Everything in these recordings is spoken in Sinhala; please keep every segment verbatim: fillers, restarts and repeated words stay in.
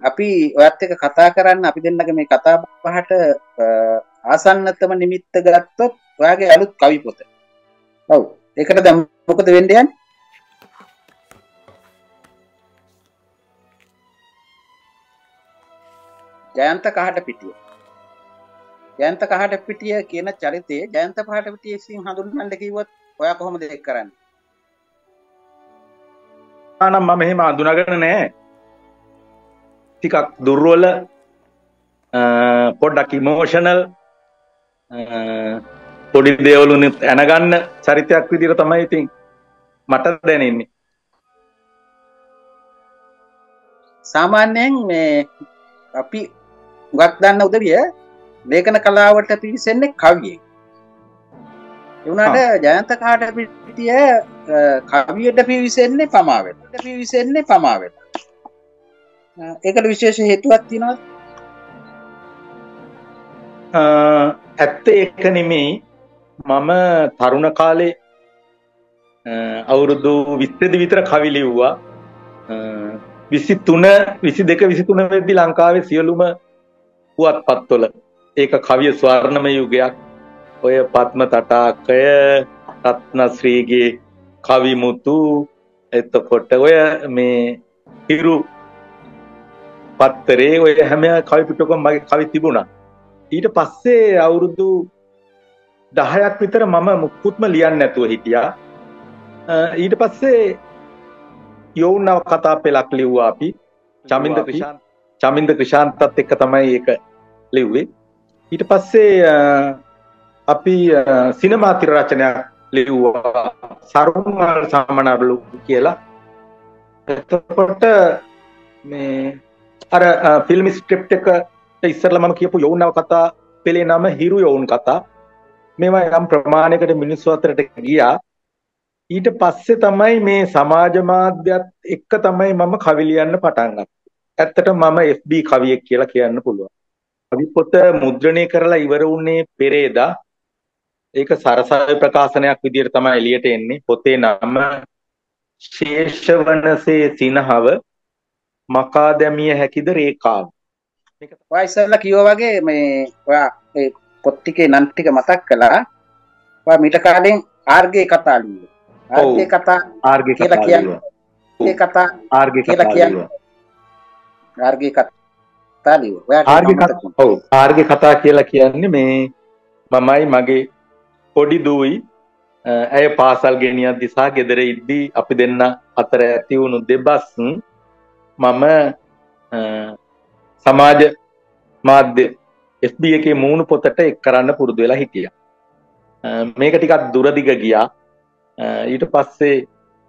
අපි ඔයත් එක්ක කතා කරන්න අපි දෙන්නගේ මේ කතා බහට ආසන්නතම නිමිත්ත ගත්තොත් ඔයාගේ අලුත් කවි පොත. ඔව්. ඒකට දැන් මොකද වෙන්න යන්නේ? ජයන්ත කහටපිටිය. ජයන්ත කහටපිටිය කියන චරිතයේ ජයන්ත කහටපිටිය විසින් හඳුන්වන්න කිව්වොත් ඔයා කොහොමද ඒක කරන්නේ? ආනම් මම එහෙම හඳුනාගෙන නැහැ. ටිකක් දුර්වල පොඩ්ඩක් ඉමෝෂනල් පොඩි දේවලුත් ඇනගන්න චරිතයක් විදිහට තමයි ඉතින් මට දැනෙන්නේ. සාමාන්‍යයෙන් මේ අපි උගත් දන්න උදවිය ලේඛන කලාවට පිවිසෙන්නේ කවියෙන්. ඒ වුණාට ජයන්ත කහටපිටිය කවියට පිවිසෙන්නේ පමාවෙන්. පිවිසෙන්නේ පමාවෙන්. ඒකට විශේෂ හේතුවක් තියෙනවද? ඇත්ත ඒක නෙමෙයි. මම තරුණ කාලේ අවුරුදු විස්සේදී විතර කවි ලිව්වා. විසි තුන විසි දෙක විසි තුන වෙද්දී ලංකාවේ සියලුම පුවත්පත්වල ඒක කවිය ස්වර්ණමය යුගයක්. ඔය පත්ම තටාකය, රත්නශ්‍රීගේ කවිමුතු, එතකොට ඔය මේ හිරු පත්තරේ ඔය හැම කවි පිටකම මගේ කවි තිබුණා. ඊට පස්සේ අවුරුදු දහයක් විතර මම මුකුත්ම ලියන්නේ නැතුව හිටියා. ඊට පස්සේ යෝන් නව කතා පෙළක් ලිව්වා අපි. චමින්ද ක්‍රිෂාන්ත චමින්ද ක්‍රිෂාන්තත් එක්ක තමයි ඒක ලිව්වේ. ඊට පස්සේ අපි සිනමා තිර රචනයක් ලිව්වා සරුංගල් සමනරලු කියලා. එතකොට මේ අර ෆිල්ම් ස්ක්‍රිප්ට් එක ඉස්සරලා මම කියපු යෝන් නව කතා පෙළේ නම හිරු යෝන් කතා. මේවා යම් ප්‍රමාණයකට මිනිස්සු අතරට ගියා. ඊට පස්සේ තමයි මේ සමාජ මාධ්‍යත් එක්ක තමයි මම කවි ලියන්න පටන් ගත්තේ. ඇත්තටම මම එෆ් බී කවියෙක් කියලා කියන්න පුළුවන්. කවි පොත මුද්‍රණය කරලා ඉවර වුණේ පෙරේදා. ඒක සරසවි ප්‍රකාශනයක් විදිහට තමයි එළියට එන්නේ. පොතේ නම ශේෂවනසේ සිනහව මකා දැමිය හැකිද රේඛාව. මේක ඔයා ඉස්සෙල්ලා කිව්වා වගේ මේ ඔයා ඒ පොත් ටිකේ නම් ටික මතක් කළා. ඔයා මීට කාලෙන් ආර්ගේ කතා ලියුවා. ආර්ගේ කතා ආර්ගේ කියලා කියන්නේ ඒ කතා ආර්ගේ කියලා කියන්නේ ආර්ගේ කතා ලියුවා. ඔයාට ආර්ගේ කතා ඔව් ආර්ගේ කතා කියලා කියන්නේ මේ මමයි මගේ පොඩි දුවයි ඇය පාසල් ගෙනියද්දි සහ ගෙදර ඉද්දි අපි දෙන්න අතර ඇති වුණු දෙබස් මම සමාජ මාධ්‍ය එෆ් බී එකේ මූණු පොතට එක් කරන්න පුරුදු වෙලා හිටියා. මේක ටිකක් දුරදිග ගියා. ඊට පස්සේ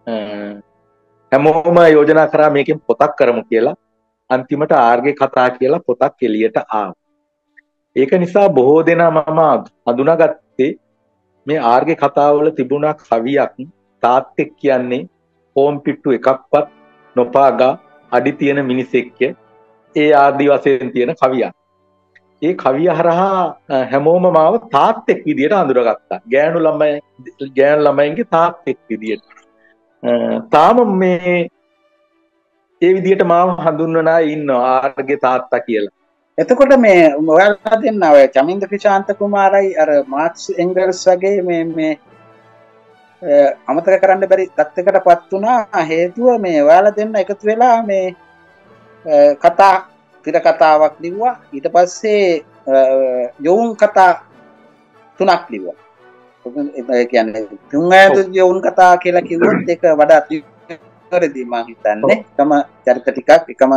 හැමෝම යෝජනා කරා මේකෙන් පොතක් කරමු කියලා. අන්තිමට ආර්ගේ කතා කියලා පොතක් එළියට ආවා. ඒක නිසා බොහෝ දෙනා මම හඳුනාගත්තේ මේ ආර්ගේ කතාවල තිබුණා කවියක් තාත්තෙක් කියන්නේ හෝම් පිට්ටු එකක්වත් නොපාගා අඩි තියෙන මිනිසෙක්ය. ඒ ආදි වශයෙන් තියෙන කවියක්. ඒ කවිය හරහා හැමෝම මාව තාත්තෙක් විදියට අඳුරගත්තා. ගෑනු ළමයි ගෑනු ළමයින්ගේ තාත්තෙක් විදියට. තාම මේ ඒ විදියට මාව හඳුන්වන අය ඉන්නවා ආර්ගේ තාත්තා කියලා. එතකොට මේ ඔයාලා දෙන්න ඔය චමින්ද ක්‍රිෂාන්ත කුමාරයි අර මාක්ස් එංගල්ස් වගේ මේ මේ අමතක කරන්න බැරි තත්යකටපත් වුණා. හේතුව මේ ඔයාලා දෙන්න එකතු වෙලා මේ කතා තිර කතාවක් ලිව්වා. ඊට පස්සේ යෝන් කතා තුනක් ලිව්වා. ඒ කියන්නේ තුන් අයතු යෝන් කතා කියලා කිව්වොත් ඒක වඩා වැරදි මම හිතන්නේ. එකම චරිත ටිකක් එකම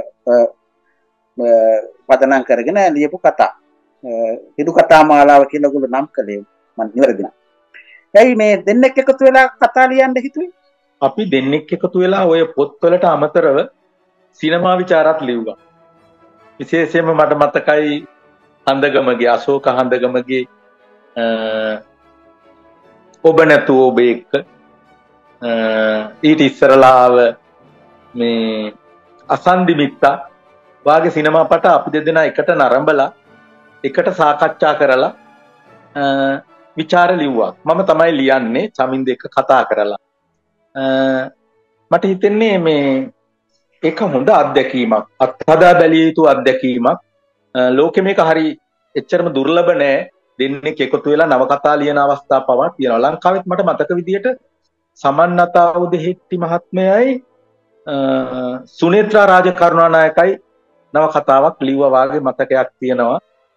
පදනම් කරගෙන ලියපු කතා. හිරු කතා මාලාව කියලා ඔයගොල්ලෝ නම් කළේ මම නිවැරදි නෑ. ඇයි මේ දෙන්නෙක් එකතු වෙලා කතා ලියන්න හිතුවේ? අපි දෙන්නෙක් එකතු වෙලා ඔය පොත්වලට අමතරව සිනමා විචාරත් ලිව්වා. විශේෂයෙන්ම මට මතකයි හඳගමගේ අශෝක හඳගමගේ ඔබ නැතු ඔබ එක්ක ඊට ඉස්සරලාව මේ අසන්දි මිත්තා වාගේ සිනමා පට අපි දෙදෙනා එකට නරඹලා එකට සාකච්ඡා කරලා විචාර ලිව්වා. මම තමයි ලියන්නේ චමින්ද එක්ක කතා කරලා. මට හිතෙන්නේ මේ ඒක හොඳ අත්දැකීමක්. අත්හදා බැලිය යුතු අත්දැකීමක්. ලෝකෙ මේක හරි එච්චරම දුර්ලභ නෑ. දෙන්නෙක් එකතු වෙලා නවකතා ලියන අවස්ථා පවා තියෙනවා. ලංකාවෙත් මට මතක විදියට සමන්නතා උදෙහෙට්ටි මහත්මයයි සුනේත්‍රා රාජකරුණානායකයි නවකතාවක් ලිව්වා වාගේ මතකයක් තියෙනවා.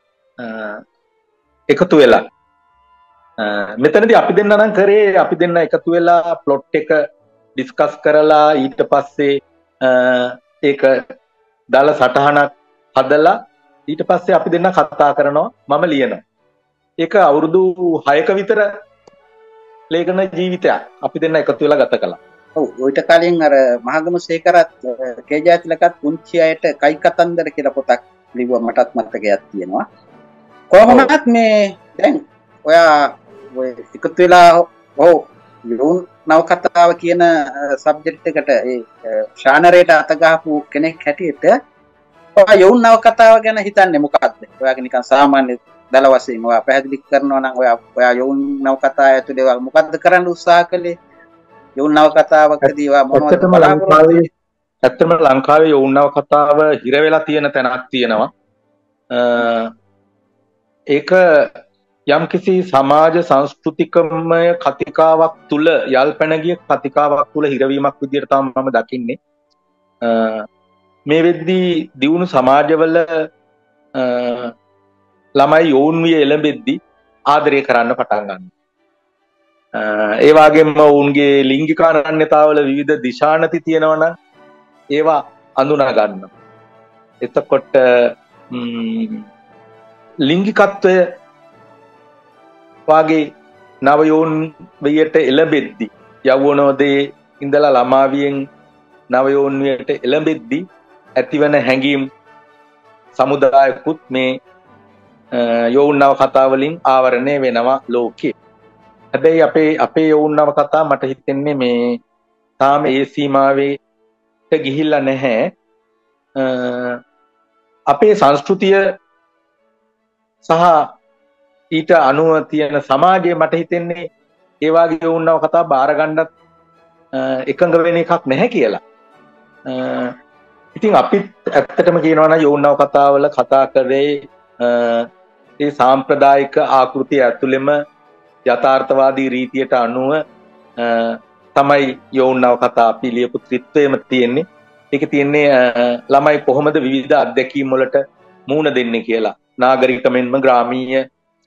එකතු වෙලා. මෙතනදී අපි දෙන්න නම් කරේ අපි දෙන්න එකතු වෙලා ප්ලොට් එක ඩිස්කස් කරලා ඊට පස්සේ ඒක දාලා සටහනක් හදලා ඊට පස්සේ අපි දෙන්න කතා කරනවා මම ලියනවා. ඒක අවුරුදු හයක විතර ලේඛන ජීවිතයක් අපි දෙන්න එකතු වෙලා ගත කළා. ඔව් ඔයිට කලින් අර මහගම සේකරත් කේජාතිලකත් පුංචි අයට කයි කතන්දර කියලා පොතක් ලිව්වා මටත් මතකයක් තියෙනවා. කොහොමවත් මේ දැන් ඔයා ඔය එකතු වෙලා ඔව් යෝන් නවකතාව කියන සබ්ජෙක්ට් එකට ඒ ශානරේට අත ගහපු කෙනෙක් හැටියට ඔයා යෝන් නවකතාව ගැන හිතන්නේ මොකක්ද? ඔයාගේ නිකන් සාමාන්‍ය දල වශයෙන් ඔයා පැහැදිලි කරනවා නම් ඔයා ඔයා යෝන් නවකතාව ඇතුලේ ඔයා මොකද්ද කරන්න උත්සාහ කළේ? යෝන් නවකතාවකදී ඔයා මොනවද බලාපොරොත්තු? ඇත්තම ලංකාවේ යෝන් නවකතාව හිර වෙලා තියෙන තැනක් තියෙනවා. ඒක යම්කිසි සමාජ සංස්කෘතිකමය කතිකාවක් තුල යල්පැන ගිය කතිකාවක් තුල හිරවීමක් විදිහට තමයි මම දකින්නේ. මේ වෙද්දී දියුණු සමාජවල ළමයි යෝන් විය එළඹෙද්දී ආදරය කරන්න පටන් ගන්නවා. ඒ වගේම ඔවුන්ගේ ලිංගික අනන්‍යතාවල විවිධ දිශානති තියෙනවා නම් ඒවා අඳුනා ගන්නවා. එතකොට ලිංගිකත්වය වාගේ නව යෝන් වියට එළඹෙද්දී යවුණෝදේ ඉඳලා ළමාවියෙන් නව යෝන් වියට එළඹෙද්දී ඇතිවන හැඟීම් සමුදායකුත් මේ යෝන් නව කතා වලින් ආවරණය වෙනවා ලෝකේ. හැබැයි අපේ අපේ යෝන් නව කතා මට හිතෙන්නේ මේ තාම ඒ සීමාවට ගිහිල්ලා නැහැ. අපේ සංස්කෘතිය සහ ඊට අනුව තියෙන සමාජයේ මට හිතෙන්නේ ඒ වගේ යෝන් නව කතා බාර ගන්නත් එකඟ වෙන එකක් නැහැ කියලා. ඉතින් අපිත් ඇත්තටම කියනවා නම් යෝන් නව කතාවල කතා කරේ ඒ සාම්ප්‍රදායික ආකෘතිය ඇතුළෙම යථාර්ථවාදී රීතියට අනුව තමයි යෝන් නව කතා අපි ලියපු ත්‍රිත්වයම තියෙන්නේ. ඒකේ තියෙන්නේ ළමයි කොහොමද විවිධ අත්දැකීම් වලට මුහුණ දෙන්නේ කියලා. නාගරිකමෙන්ම ග්‍රාමීය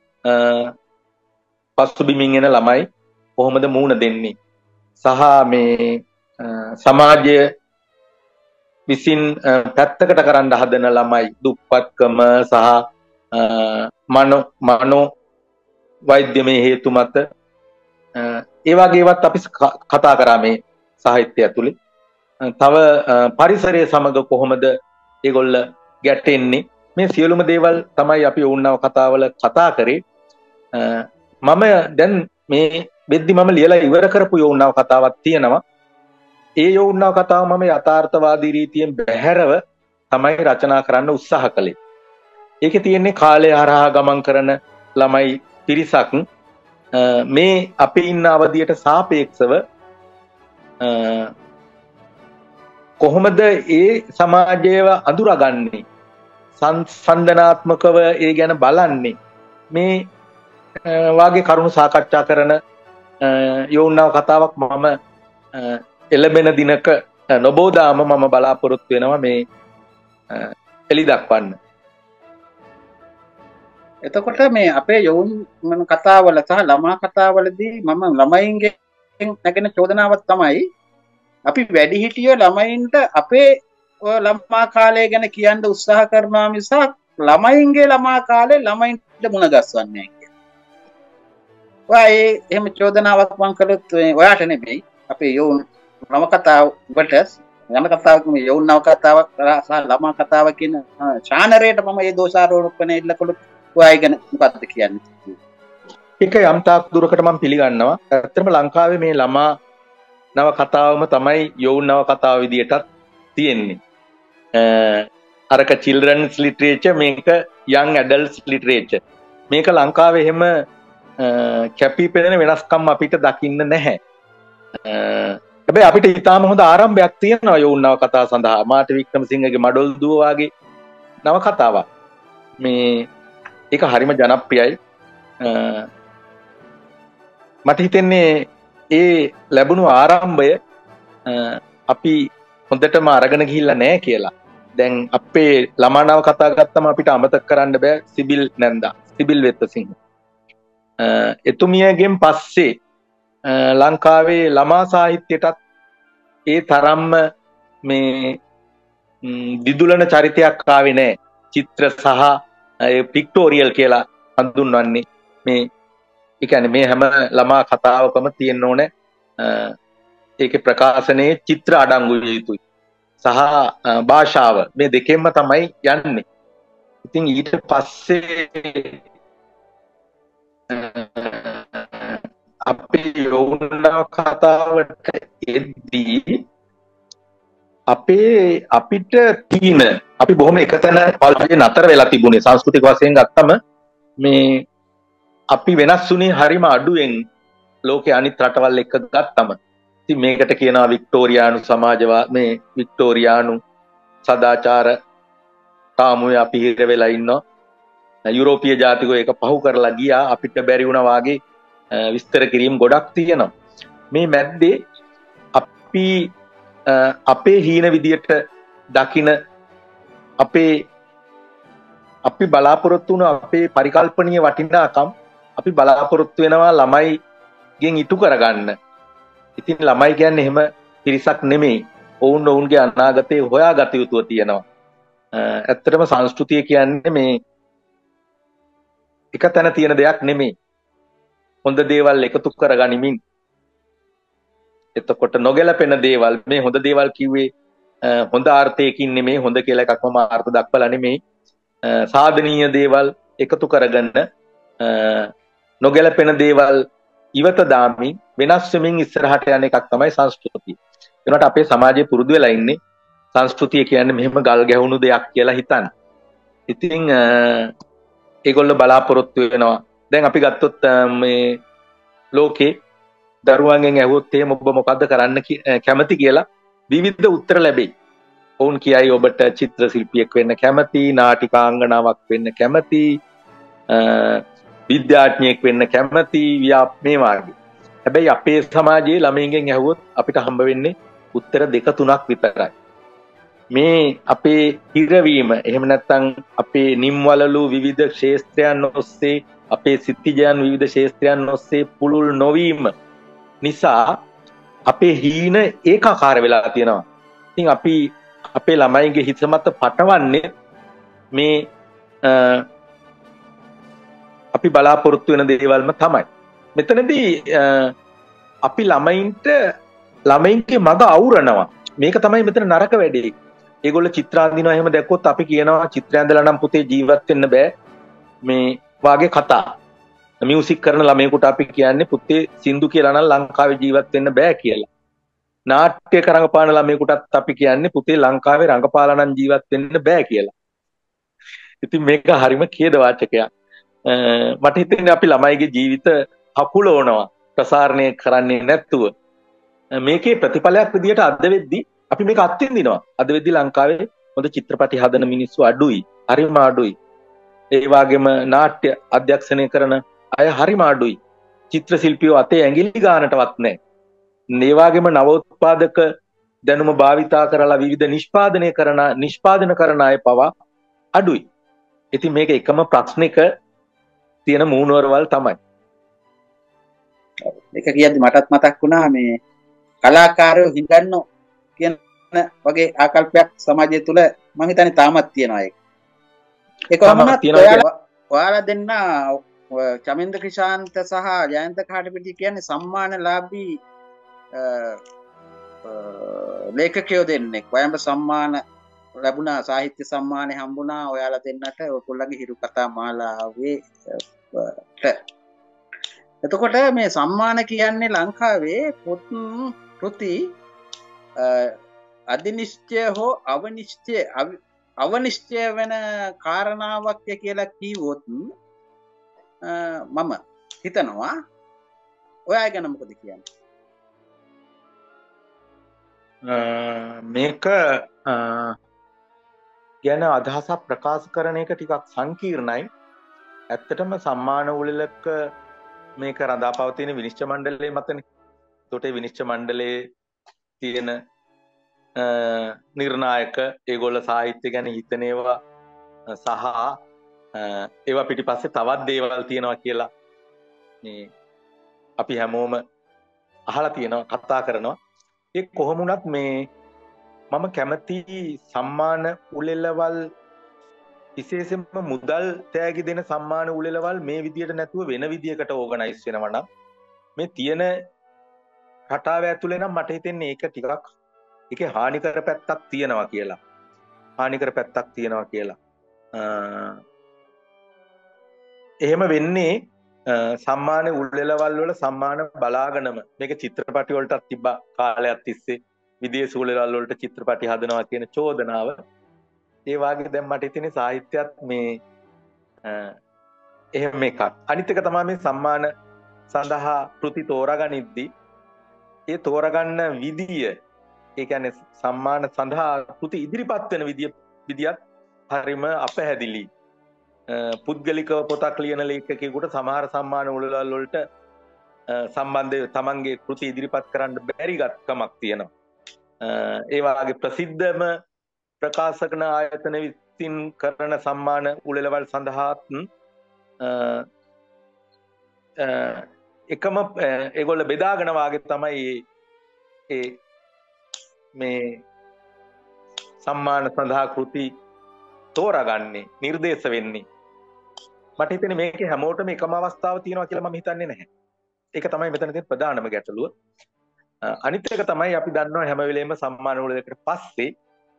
පසුබිමින් එන ළමයි කොහොමද මුහුණ දෙන්නේ සහ මේ සමාජය විසින් පැත්තකට කරන්න හදන ළමයි දුප්පත්කම සහ මනෝ මනෝ වෛද්‍යමය හේතු මත ඒ වගේ ඒවත් අපි කතා කරා මේ සාහිත්‍යය ඇතුලේ. තව පරිසරය සමග කොහොමද ඒගොල්ල ගැටෙන්නේ මේ සියලුම දේවල් තමයි අපි යෝන් නව කතාවල කතා කරේ. මම දැන් මේ වෙද්දි මම ලියලා ඉවර කරපු යෝන් නව කතාවක් තියෙනවා. ඒ යෝන් නව කතාව මම යථාර්ථවාදී රීතියෙන් බැහැරව තමයි රචනා කරන්න උත්සාහ කළේ. ඒකේ තියෙන්නේ කාලය හරහා ගමන් කරන ළමයි පිරිසක් මේ අපේ ඉන්න අවධියට සාපේක්ෂව කොහොමද ඒ සමාජයව අඳුරගන්නේ සංසන්දනාත්මකව ඒ ගැන බලන්නේ මේ වාගේ කරුණු සාකච්ඡා කරන යෝන් නව කතාවක් මම එළඹෙන දිනක නොබෝදාම මම බලාපොරොත්තු වෙනවා මේ එලි දක්වන්න. එතකොට මේ අපේ යෝන් කතාවල සහ ළමා කතාවලදී මම ළමයින්ගෙන් නැගෙන චෝදනාවක් තමයි අපි වැඩිහිටියෝ ළමයින්ට අපේ ළමා කාලය ගැන කියන්න උත්සාහ කරනවා මිසක් ළමයින්ගේ ළමා කාලේ ළමයින්ට මුණ ගස්වන්නේ නැහැ කියලා. ඔයා ඒ එහෙම චෝදනාවක් මම කළොත් ඔයාට නෙමෙයි අපේ යෝන් නව කතාව වලට යන කතාවක් මේ යෝන් නව කතාවක් සහ ළමා කතාව කියන ඡානරයට මම මේ දෝෂාරෝපණය ඉල්ල කළොත් ඔයා ගැන මොකක්ද කියන්නේ? ඒක යම් තාක් දුරකට මම පිළිගන්නවා. ඇත්තටම ලංකාවේ මේ ළමා නව කතාවම තමයි යෝන් නව කතාව විදියටත් තියෙන්නේ. අරක children's literature මේක young adults literature. මේක ලංකාවේ එහෙම කැපී පෙනෙන වෙනස්කම් අපිට දකින්න නැහැ. හැබැයි අපිට ඊටාම හොඳ ආරම්භයක් තියෙනවා යෝන් නව කතා සඳහා. මාට වික්‍රමසිංහගේ මඩොල් දුව වගේ නව කතාවක්. මේ ඒක හරිම ජනප්‍රියයි. මට හිතෙන්නේ ඒ ලැබුණු ආරම්භය අපි හොඳටම අරගෙන ගිහිල්ලා නැහැ කියලා. දැන් අපේ ළමා නව කතා ගත්තම අපිට අමතක කරන්න බෑ සිබිල් නැන්දා. සිබිල් වෙත්තසිංහ. එතුමියගෙන් පස්සේ ලංකාවේ ළමා සාහිත්‍යයටත් ඒ තරම්ම මේ දිදුලන චරිතයක් ආවේ නැහැ. චිත්‍ර සහ පික්ටෝරියල් කියලා හඳුන්වන්නේ මේ ඒ කියන්නේ මේ හැම ළමා කතාවකම තියෙන්න ඕනේ ඒකේ ප්‍රකාශනයේ චිත්‍ර අඩංගු විය යුතුයි සහ භාෂාව මේ දෙකෙන්ම තමයි යන්නේ. ඉතින් ඊට පස්සේ අපේ යෝන් නව කතාවට එද්දී අපේ අපිට තීන අපි බොහොම එකතැන පල්පේ නතර වෙලා තිබුණේ සංස්කෘතික වශයෙන් ගත්තම මේ අපි වෙනස් වුණේ හරිම අඩුවෙන් ලෝකේ අනිත් රටවල් එක්ක ගත්තම. ඉතින් මේකට කියනවා වික්ටෝරියානු සමාජවා මේ වික්ටෝරියානු සදාචාර තාමුවේ අපි හිර වෙලා ඉන්නවා. යුරෝපීය ජාතිකෝ ඒක පහු කරලා ගියා අපිට බැරි වුණා වාගේ විස්තර කිරීම ගොඩක් තියෙනවා. මේ මැද්දේ අපි අපේ හීන විදියට දකින අපේ අපි බලාපොරොත්තු වුණ අපේ පරිකල්පනීය වටිනාකම් අපි බලාපොරොත්තු වෙනවා ළමයිගෙන් ඉටු කරගන්න. ඉතින් ළමයි කියන්නේ එහෙම පිරිසක් නෙමෙයි. ඔවුන් ඔවුන්ගේ අනාගතේ හොයාගත යුතුව තියෙනවා. ඇත්තටම සංස්කෘතිය කියන්නේ මේ එක තැන තියෙන දෙයක් නෙමෙයි. හොඳ දේවල් එකතු කරගනිමින් එතකොට නොගැලපෙන දේවල් මේ හොඳ දේවල් කිව්වේ හොඳ ආර්ථයකින් නෙමෙයි හොඳ කියලා එකක්ම ආර්ථ දක්වලා නෙමෙයි සාධනීය දේවල් එකතු කරගන්න නොගැලපෙන දේවල් ඉවත දාමින් වෙනස් වෙමින් ඉස්සරහට යන එකක් තමයි සංස්කෘතිය. ඒකට අපේ සමාජයේ පුරුදු වෙලා ඉන්නේ සංස්කෘතිය කියන්නේ මෙහෙම ගල් ගැහුණු දෙයක් කියලා හිතන්න. ඉතින් ඒගොල්ලෝ බලාපොරොත්තු වෙනවා. දැන් අපි ගත්තොත් මේ ලෝකේ දරුවන්ගෙන් ඇහුවොත් එහෙම ඔබ මොකද්ද කරන්න කැමති කියලා විවිධ උත්තර ලැබෙයි. ඔවුන් කියයි ඔබට චිත්‍ර ශිල්පියෙක් වෙන්න කැමති, නාටිකාංගනාවක් වෙන්න කැමති, විද්‍යාඥයෙක් වෙන්න කැමති, මේ වාගේ. හැබැයි අපේ සමාජයේ ළමයින්ගෙන් ඇහුවොත් අපිට හම්බ වෙන්නේ උත්තර දෙක තුනක් විතරයි. මේ අපේ හිරවීම එහෙම නැත්නම් අපේ නිම්වලලු විවිධ ක්ෂේත්‍රයන් ඔස්සේ අපේ සිත්තිජයන් විවිධ ක්ෂේත්‍රයන් ඔස්සේ පුළුල් නොවීම නිසා අපේ හීන ඒකාකාර වෙලා තියෙනවා. ඉතින් අපි අපේ ළමයිගේ හිත මත පටවන්නේ මේ අපි බලාපොරොත්තු වෙන දේවල්ම තමයි. මෙතනදී අපි ළමයින්ට ළමයින්ගේ මග අවුරනවා. මේක තමයි මෙතන නරක වැඩේ. ඒගොල්ලෝ චිත්‍ර අඳිනවා එහෙම දැක්කොත් අපි කියනවා චිත්‍ර ඇඳලා නම් පුතේ ජීවත් වෙන්න බෑ. මේ වාගේ කතා. මියුසික් කරන ළමයෙකුට අපි කියන්නේ පුතේ සින්දු කියලා නම් ලංකාවේ ජීවත් වෙන්න බෑ කියලා. නාට්‍ය කරඟපාන ළමයෙකුටත් අපි කියන්නේ පුතේ ලංකාවේ රඟපාලා නම් ජීවත් වෙන්න බෑ කියලා. ඉතින් මේක හරිම ඛේදවාචකයක්. මට හිතෙන්නේ අපි ළමයිගේ ජීවිත හකුලවනවා ප්‍රසාරණය කරන්නේ නැත්තුව. මේකේ ප්‍රතිඵලයක් විදියට අද වෙද්දි අපි මේක අත්විඳිනවා. අද වෙද්දි ලංකාවේ හොඳ චිත්‍රපටි හදන මිනිස්සු අඩුයි. හරිම අඩුයි. ඒ වගේම නාට්‍ය අධ්‍යක්ෂණය කරන අය හරිම අඩුයි. චිත්‍ර ශිල්පියෝ අතේ ඇඟිලි ගන්නටවත් නැහැ. ඒ වගේම නවෝත්පාදක දැනුම භාවිතා කරලා විවිධ නිෂ්පාදනය කරන නිෂ්පාදන කරන අය පවා අඩුයි. ඉතින් මේක එකම ප්‍රශ්නික තියෙන මූණවරවල් තමයි. ඒක කියද්දි මටත් මතක් වුණා මේ කලාකාරයෝ හිඟන්නෝ කියන වගේ ආකල්පයක් සමාජය තුළ මම හිතන්නේ තාමත් තියෙනවා ඒක. ඒක වුණත් ඔයාලා දෙන්න චමින්ද ක්‍රිෂාන්ත සහ ජයන්ත කාටපිටිය කියන්නේ සම්මානලාභී ලේඛකයෝ දෙන්නෙක්. වයඹ සම්මාන ලැබුණා, සාහිත්‍ය සම්මානය හම්බුණා ඔයාලා දෙන්නට ඔයගොල්ලන්ගේ හිරු කතා මාලාවේ. එතකොට මේ සම්මාන කියන්නේ ලංකාවේ පොත් කෘති අධිනිශ්චය හෝ අවනිශ්චය අවනිශ්චය වෙන කාරණාවක් කියලා කිව්වොත් මම හිතනවා ඔයා ගැන මොකද කියන්නේ? මේක ගැන අදහසක් ප්‍රකාශ කරන එක ටිකක් සංකීර්ණයි. ඇත්තටම සම්මාන උළෙලක මේක රඳා පවතින විනිශ්චය මණ්ඩලයේ මතනේ. ඒකට විනිශ්චය මණ්ඩලයේ තියෙන නිර්ණායක ඒගොල්ල සාහිත්‍ය ගැන හිතන ඒවා සහ ඒවා පිටිපස්සේ තවත් දේවල් තියෙනවා කියලා මේ අපි හැමෝම අහලා තියෙනවා, කතා කරනවා. ඒ කොහොම වුණත් මේ මම කැමති සම්මාන උළෙලවල් විශේෂයෙන්ම මුදල් තෑගි දෙන සම්මාන උළෙලවල් මේ විදියට නැතුව වෙන විදියකට ඕගනයිස් වෙනවා නම් මේ තියෙන රටාව ඇතුලේ නම් මට හිතෙන්නේ ඒක ටිකක් ඒකේ හානිකර පැත්තක් තියෙනවා කියලා. හානිකර පැත්තක් තියෙනවා කියලා. එහෙම වෙන්නේ සම්මාන උළෙලවල් වල සම්මාන බලාගෙනම මේක චිත්‍රපටි වලටත් තිබ්බා කාලයක් තිස්සේ විදේශ උළෙලවල් වලට චිත්‍රපටි හදනවා කියන චෝදනාව. ඒ වගේ දැන් මට හිතෙන්නේ සාහිත්‍යයත් මේ එහෙම එකක්. අනිත් එක තමයි මේ සම්මාන සඳහා කෘති තෝරාගනිද්දී ඒ තෝරාගන්න විදිය, ඒ කියන්නේ සම්මාන සඳහා කෘති ඉදිරිපත් වෙන විදිය විදියත් හරිම අපැහැදිලි. පුද්ගලිකව පොතක් ලියන ලේඛකයෙකුට සමහර සම්මාන උළෙලවල් වලට සම්බන්ධ තමන්ගේ කෘති ඉදිරිපත් කරන්න බැරි ගත්කමක් තියෙනවා. ඒ වගේ ප්‍රසිද්ධම ප්‍රකාශකන ආයතන විසින් කරන සම්මාන උළෙලවල් සඳහාත් එකම ඒගොල්ල බෙදාගෙන වාගේ තමයි ඒ මේ සම්මාන සඳහා කෘති තෝරාගන්නේ, නිර්දේශ වෙන්නේ. මට හිතෙන්නේ මේකේ හැමෝටම එකම අවස්ථාව තියෙනවා කියලා මම හිතන්නේ නැහැ. ඒක තමයි මෙතන තියෙන ප්‍රධානම ගැටලුව. අනිත් එක තමයි අපි දන්නවා හැම වෙලේම සම්මාන උළෙලකට පස්සේ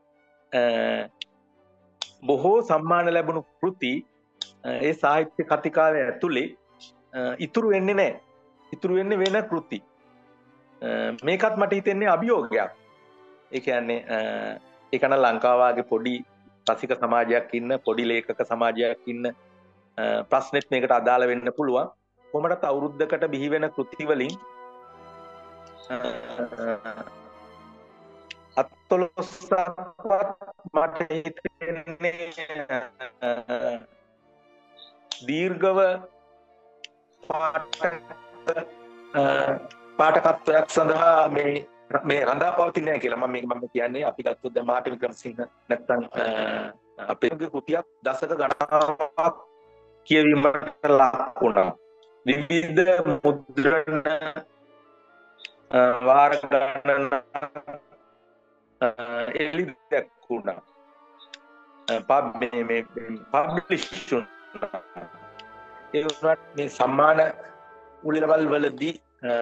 බොහෝ සම්මාන ලැබුණු කෘති ඒ සාහිත්‍ය කතිකාවය ඇතුලේ ඉතුරු වෙන්නේ නැහැ. ඉතුරු වෙන්නේ වෙන කෘති. මේකත් මට හිතෙන්නේ අභියෝගයක්. ඒ කියන්නේ ඒක නම් ලංකාව වගේ පොඩි රසික සමාජයක් ඉන්න, පොඩි ලේඛක සමාජයක් ඉන්න ප්‍රශ්නෙත් මේකට අදාළ වෙන්න පුළුවන්. කොහොමදත් අවුරුද්දකට බිහි වෙන කෘති වලින් අත්ොලොස්සක්වත් මට හිතෙන්නේ දීර්ඝව පාඨකත්වයක් සඳහා මේ මේ රඳා පවතින්නේ නැහැ කියලා මම මම කියන්නේ. අපි ගත්තොත් දැන් මාර්ටින් වික්‍රමසිංහ නැත්තම් අපේ කෘතියක් දශක ගණනාවක් කියවීමට ලක් වුණා. විවිධ මුද්‍රණ වාර ගණන එළි දැක්ුණා. පබ් මේ මේ පබ්ලිෂ් වුණා. ඒ වුණත් මේ සම්මාන උළෙලවල් වලදී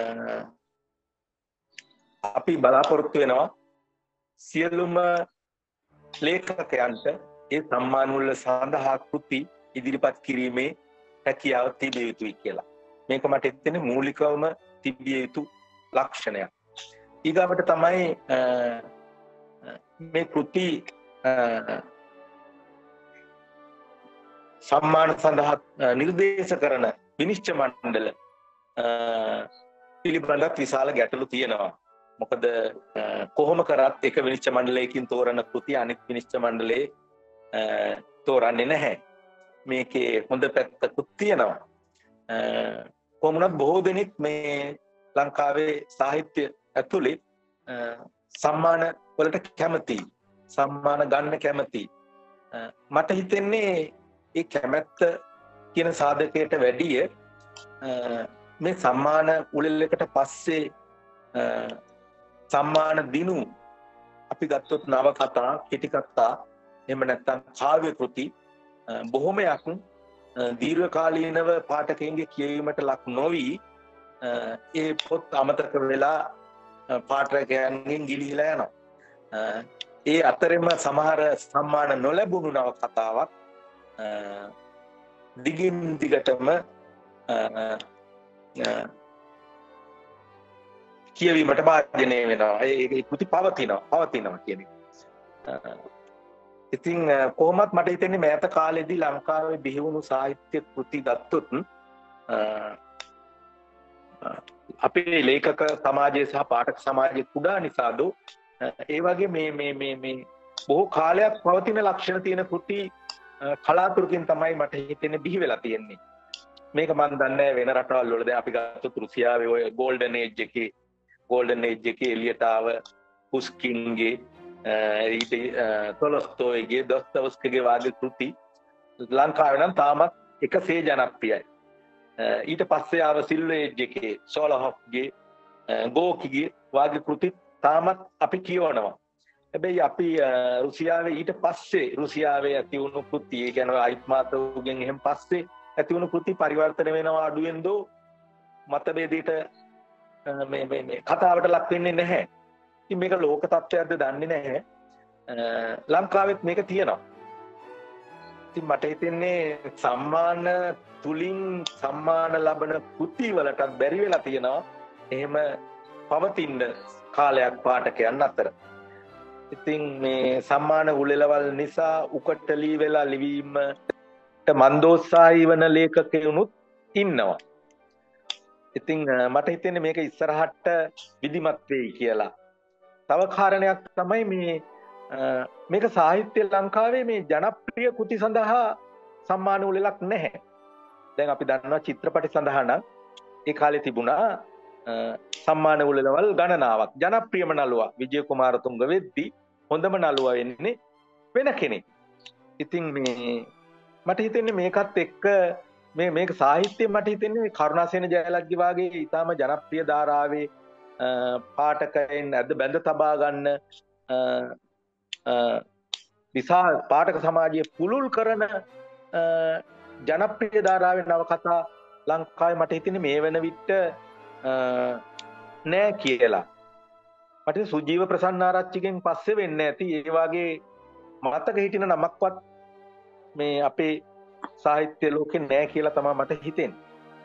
අපි බලාපොරොත්තු වෙනවා සියලුම ලේඛකයන්ට ඒ සම්මාන උළෙල සඳහා කෘති ඉදිරිපත් කිරීමේ හැකියාව තිබිය යුතුයි කියලා. මේක මට හිතෙන්නේ මූලිකවම තිබිය යුතු ලක්ෂණයක්. ඊගාවට තමයි මේ කෘති සම්මාන සඳහා නිර්දේශ කරන විනිශ්චය මණ්ඩල පිළිබඳව විශාල ගැටලු තියෙනවා. මොකද කොහොම කරත් එක විනිශ්චය මණ්ඩලයකින් තෝරන කෘති අනිත් විනිශ්චය මණ්ඩලයේ තෝරන්නේ නැහැ. මේකේ හොඳ පැත්තකුත් තියෙනවා. කොහොමුණත් බොහෝ දෙනෙක් මේ ලංකාවේ සාහිත්‍ය ඇතුලේ සම්මාන වලට කැමති, සම්මාන ගන්න කැමති. මට හිතෙන්නේ ඒ කැමැත්ත කියන සාධකයට වැඩිය මේ සම්මාන උළෙලකට පස්සේ සම්මාන දිනු අපි ගත්තොත් නවකතා, කෙටි කතා, එහෙම නැත්නම් කාව්‍ය කෘති බොහොමයක් දීර්ඝකාලීනව පාඨකයන්ගේ කියවීමට ලක් නොවි ඒ පොත් අමතක වෙලා පාඨකයන්ගෙන් ගිලිහිලා යනවා. ඒ අතරෙම සමහර සම්මාන නොලැබුණු නව කතාවක් දිගින් දිගටම කියවීමට භාජනය වෙනවා. ඒ කෘති පවතිනවා පවතිනවා කියන එක. ඉතින් කොහොමත් මට හිතෙන්නේ මෑත කාලෙදී ලංකාවේ බිහි වුණු සාහිත්‍ය කෘති ගත්තොත් අපේ ලේඛක සමාජය සහ පාඨක සමාජය කුඩා නිසාද ඒ වගේ මේ මේ මේ මේ බොහෝ කාලයක් පවතින ලක්ෂණ තියෙන කෘති කලාතුරකින් තමයි මට හිතෙන්නේ බිහි වෙලා තියෙන්නේ. මේක මම දන්නේ වෙන රටවල් වල දැන් අපි ගත්තොත් රුසියාවේ ඔය ගෝල්ඩන් ඒජ් එකේ ගෝල්ඩන් ඒජ් එකේ එළියට ආව පුස්කින්ගේ ඊට තොලස්තෝයිගේ දොස්තොවස්කිගේ වාගේ කෘති ලංකාවේ නම් තාමත් එකසේ ජනප්‍රියයි. ඊට පස්සේ ආව සිල්වර් ඒජ් එකේ සෝලහොෆ්ගේ ගෝකිගේ වාගේ කෘති තාමත් අපි කියවනවා. හැබැයි අපි රුසියාවේ ඊට පස්සේ රුසියාවේ ඇති වුණු කෘති ඒ කියන්නේ අයිත්මාතෝගෙන් එහෙම පස්සේ ඇති වුණු කෘති පරිවර්තන වෙනවා අඩුවෙන් දෝ මතභේදයට මේ මේ මේ කතාවට ලක් වෙන්නේ නැහැ. ඉතින් මේක ලෝක තත්ත්වයක්ද දන්නේ නැහැ. ලංකාවෙත් මේක තියෙනවා. ඉතින් මට හිතෙන්නේ සම්මාන තුලින් සම්මාන ලබන කෘති වලටත් බැරි වෙලා තියෙනවා. එහෙම පවතින කාලයක් පාඨකයන් අතර. ඉතින් මේ සම්මාන උළෙලවල් නිසා උකටලී වෙලා ලිවීමට මන්දෝත්සාහී වන ලේඛකයනුත් ඉන්නවා. ඉතින් මට හිතෙන්නේ මේක ඉස්සරහට විධිමත් වෙයි කියලා. තව කාරණයක් තමයි මේ මේක සාහිත්‍ය ලංකාවේ මේ ජනප්‍රිය කෘති සඳහා සම්මාන උළෙලක් නැහැ. දැන් අපි දන්නවා චිත්‍රපටි සඳහා නම් ඒ කාලේ තිබුණා සම්මාන උළෙලවල් ගණනාවක්. ජනප්‍රියම නළුවා විජය කුමාරතුංග වෙද්දී හොඳම නළුවා වෙන්නේ වෙන කෙනෙක්. ඉතින් මේ මට හිතෙන්නේ මේකත් එක්ක මේ මේක සාහිත්‍යය මට හිතෙන්නේ කරුණාසේන ජයලත්ගේ වාගේ ඊටාම ජනප්‍රිය ධාරාවේ පාඨකයන් අද බැඳ තබා ගන්න විශාල පාඨක සමාජයේ පුළුල් කරන ජනප්‍රිය ධාරාවේ නවකතා ලංකාවේ මට හිතෙන්නේ මේ වෙන විට නෑ කියලා. මට සුජීව ප්‍රසන්නාරච්චිගෙන් පස්සේ වෙන්නේ නැති ඒ වාගේ මතක හිටින නමක්වත් මේ අපේ සාහිත්‍ය ලෝකේ නෑ කියලා තමයි මට හිතෙන්නේ.